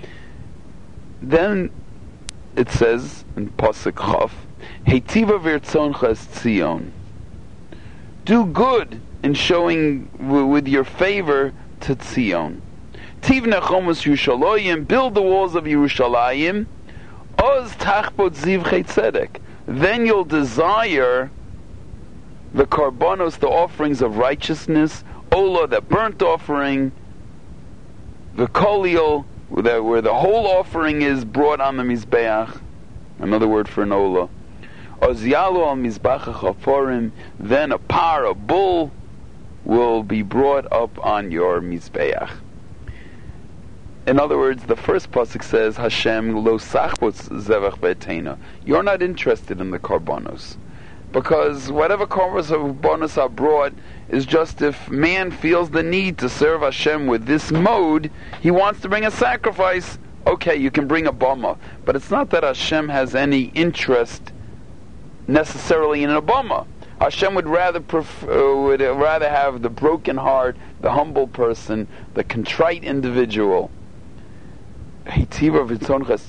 [SPEAKER 2] Then it says in Pasuk Chaf, Heitiva v'irtzoncha es Tzion. Do good in showing w- with your favor to Tzion. Tivne chomus Yerushalayim, build the walls of Yerushalayim. Oz tachbot ziv tzedek. Then you'll desire the karbonos, the offerings of righteousness, ola, the burnt offering, the koliel, where, where the whole offering is brought on the mizbeach, another word for an ola. Ozialu al mizbach chaforim, then a par, a bull, will be brought up on your mizbeach. In other words, the first pasuk says, Hashem lo sachbot zevach be'etena. You're not interested in the karbonos, because whatever karbonos are brought is just if man feels the need to serve Hashem with this mode, he wants to bring a sacrifice. Okay, you can bring a bama, but it's not that Hashem has any interest necessarily in a bama. Hashem would rather prefer, would rather have the broken heart, the humble person, the contrite individual. But once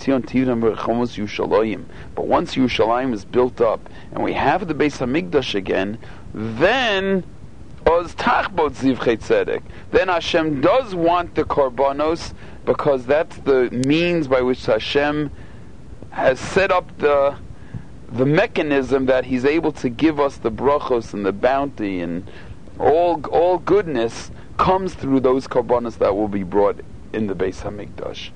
[SPEAKER 2] Yerushalayim is built up and we have the Beis HaMikdash again, then then Hashem does want the korbanos, because that's the means by which Hashem has set up the the mechanism that He's able to give us the brachos and the bounty, and all all goodness comes through those korbanos that will be brought in the Beis HaMikdash.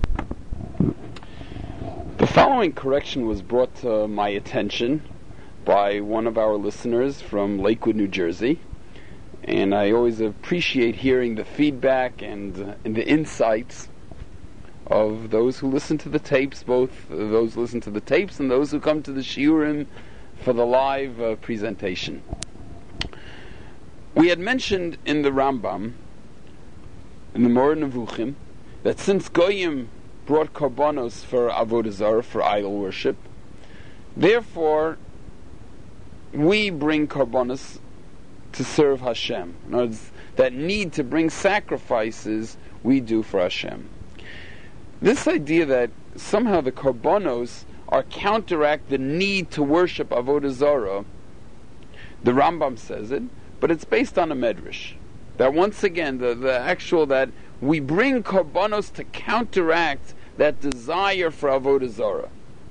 [SPEAKER 2] The following correction was brought to my attention by one of our listeners from Lakewood, New Jersey, and I always appreciate hearing the feedback and, uh, and the insights of those who listen to the tapes, both uh, those who listen to the tapes and those who come to the Shiurim for the live uh, presentation. We had mentioned in the Rambam, in the Moreh Nevuchim, that since Goyim brought karbonos for avodah zarah, for idol worship, therefore we bring karbonos to serve Hashem. In other words, that need to bring sacrifices we do for Hashem. This idea that somehow the karbonos are counteract the need to worship avodah zarah, the Rambam says it, but it's based on a medrash. That once again, the, the actual, that we bring korbanos to counteract that desire for avodah zarah.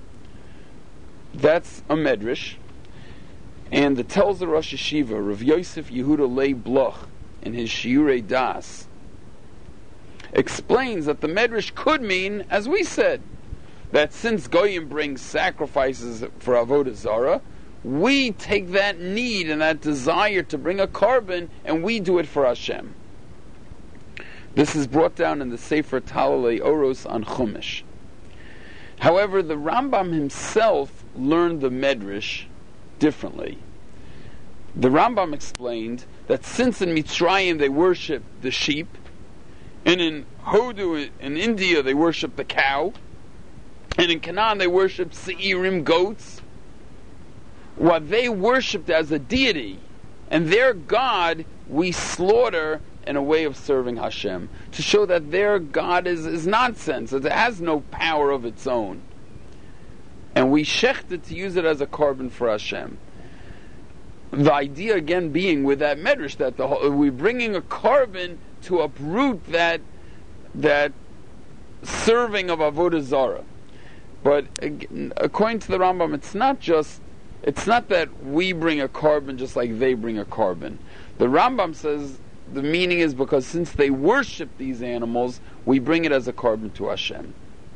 [SPEAKER 2] That's a medrash. And it tells the Rosh Yeshiva, Rav Yosef Yehuda Lei Bloch, in his Shiur Das, explains that the medrash could mean, as we said, that since Goyim brings sacrifices for avodah zarah, we take that need and that desire to bring a carbon and we do it for Hashem. This is brought down in the Sefer Talalei Oros on Chumash. However, the Rambam himself learned the medrash differently. The Rambam explained that since in Mitzrayim they worship the sheep, and in Hodu in India they worship the cow, and in Canaan they worship Seirim, goats, what they worshipped as a deity, and their God we slaughter in a way of serving Hashem, to show that their God is, is nonsense, it has no power of its own. And we shecht it to use it as a carbon for Hashem. The idea again being with that medrash that the whole, we're bringing a carbon to uproot that that serving of avodah zarah. But again, according to the Rambam, it's not just it's not that we bring a carbon just like they bring a carbon. The Rambam says the meaning is because since they worship these animals, we bring it as a carbon to Hashem.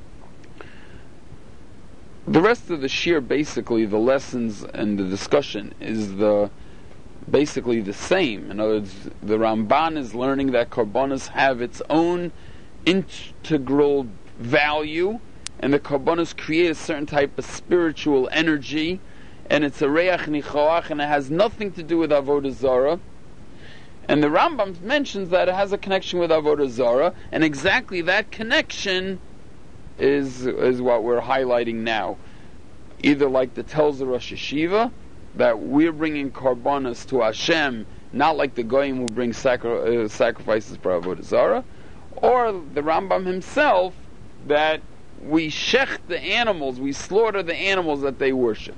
[SPEAKER 2] The rest of the shiur, basically, the lessons and the discussion is the basically the same. In other words, the Ramban is learning that korbanos have its own integral value, and the korbanos create a certain type of spiritual energy, and it's a reach nichoach, and it has nothing to do with avodah zarah. And the Rambam mentions that it has a connection with avodah zarah, and exactly that connection is is what we're highlighting now. Either like the tells the Rosh Yeshiva, that we're bringing korbanos to Hashem, not like the goyim who bring sacri- uh, sacrifices for avodah zarah, or the Rambam himself, that we shech the animals, we slaughter the animals that they worship.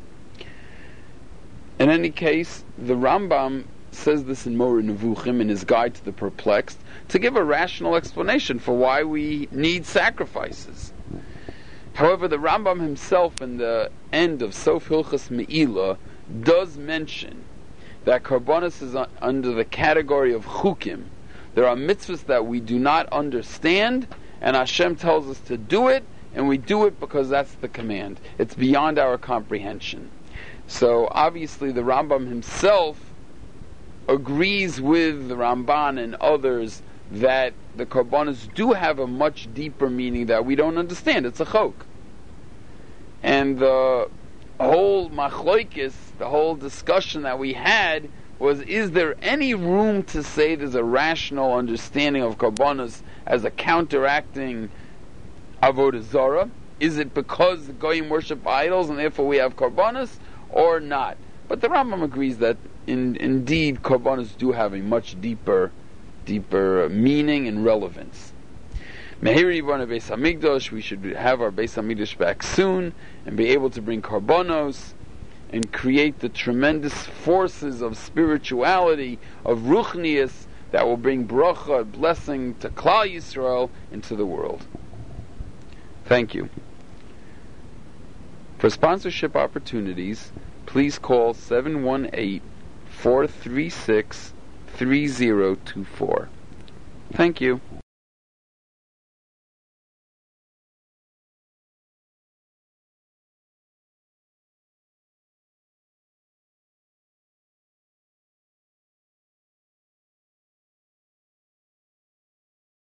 [SPEAKER 2] In any case, the Rambam says this in Moreh Nevuchim, in his Guide to the Perplexed, to give a rational explanation for why we need sacrifices. However, the Rambam himself, in the end of Sof Hilchas Me'ilah, does mention that korbanos is un- under the category of chukim. There are mitzvahs that we do not understand, and Hashem tells us to do it, and we do it because that's the command. It's beyond our comprehension. So obviously the Rambam himself agrees with the Ramban and others that the korbanos do have a much deeper meaning that we don't understand. It's a chok. And the whole machloikis, the whole discussion that we had was, is there any room to say there's a rational understanding of korbanos as a counteracting avodah zarah? Is it because the goyim worship idols and therefore we have korbanos, or not? But the Rambam agrees that in, indeed korbanos do have a much deeper deeper meaning and relevance. Mehiri Yivon Beis Hamikdash, we should have our Beis Hamikdash back soon and be able to bring korbanos and create the tremendous forces of spirituality, of ruchnius, that will bring bracha, blessing to Klal Yisrael, into the world. Thank you. For sponsorship opportunities, please call seven one eight, four three six, three zero two four. Thank you.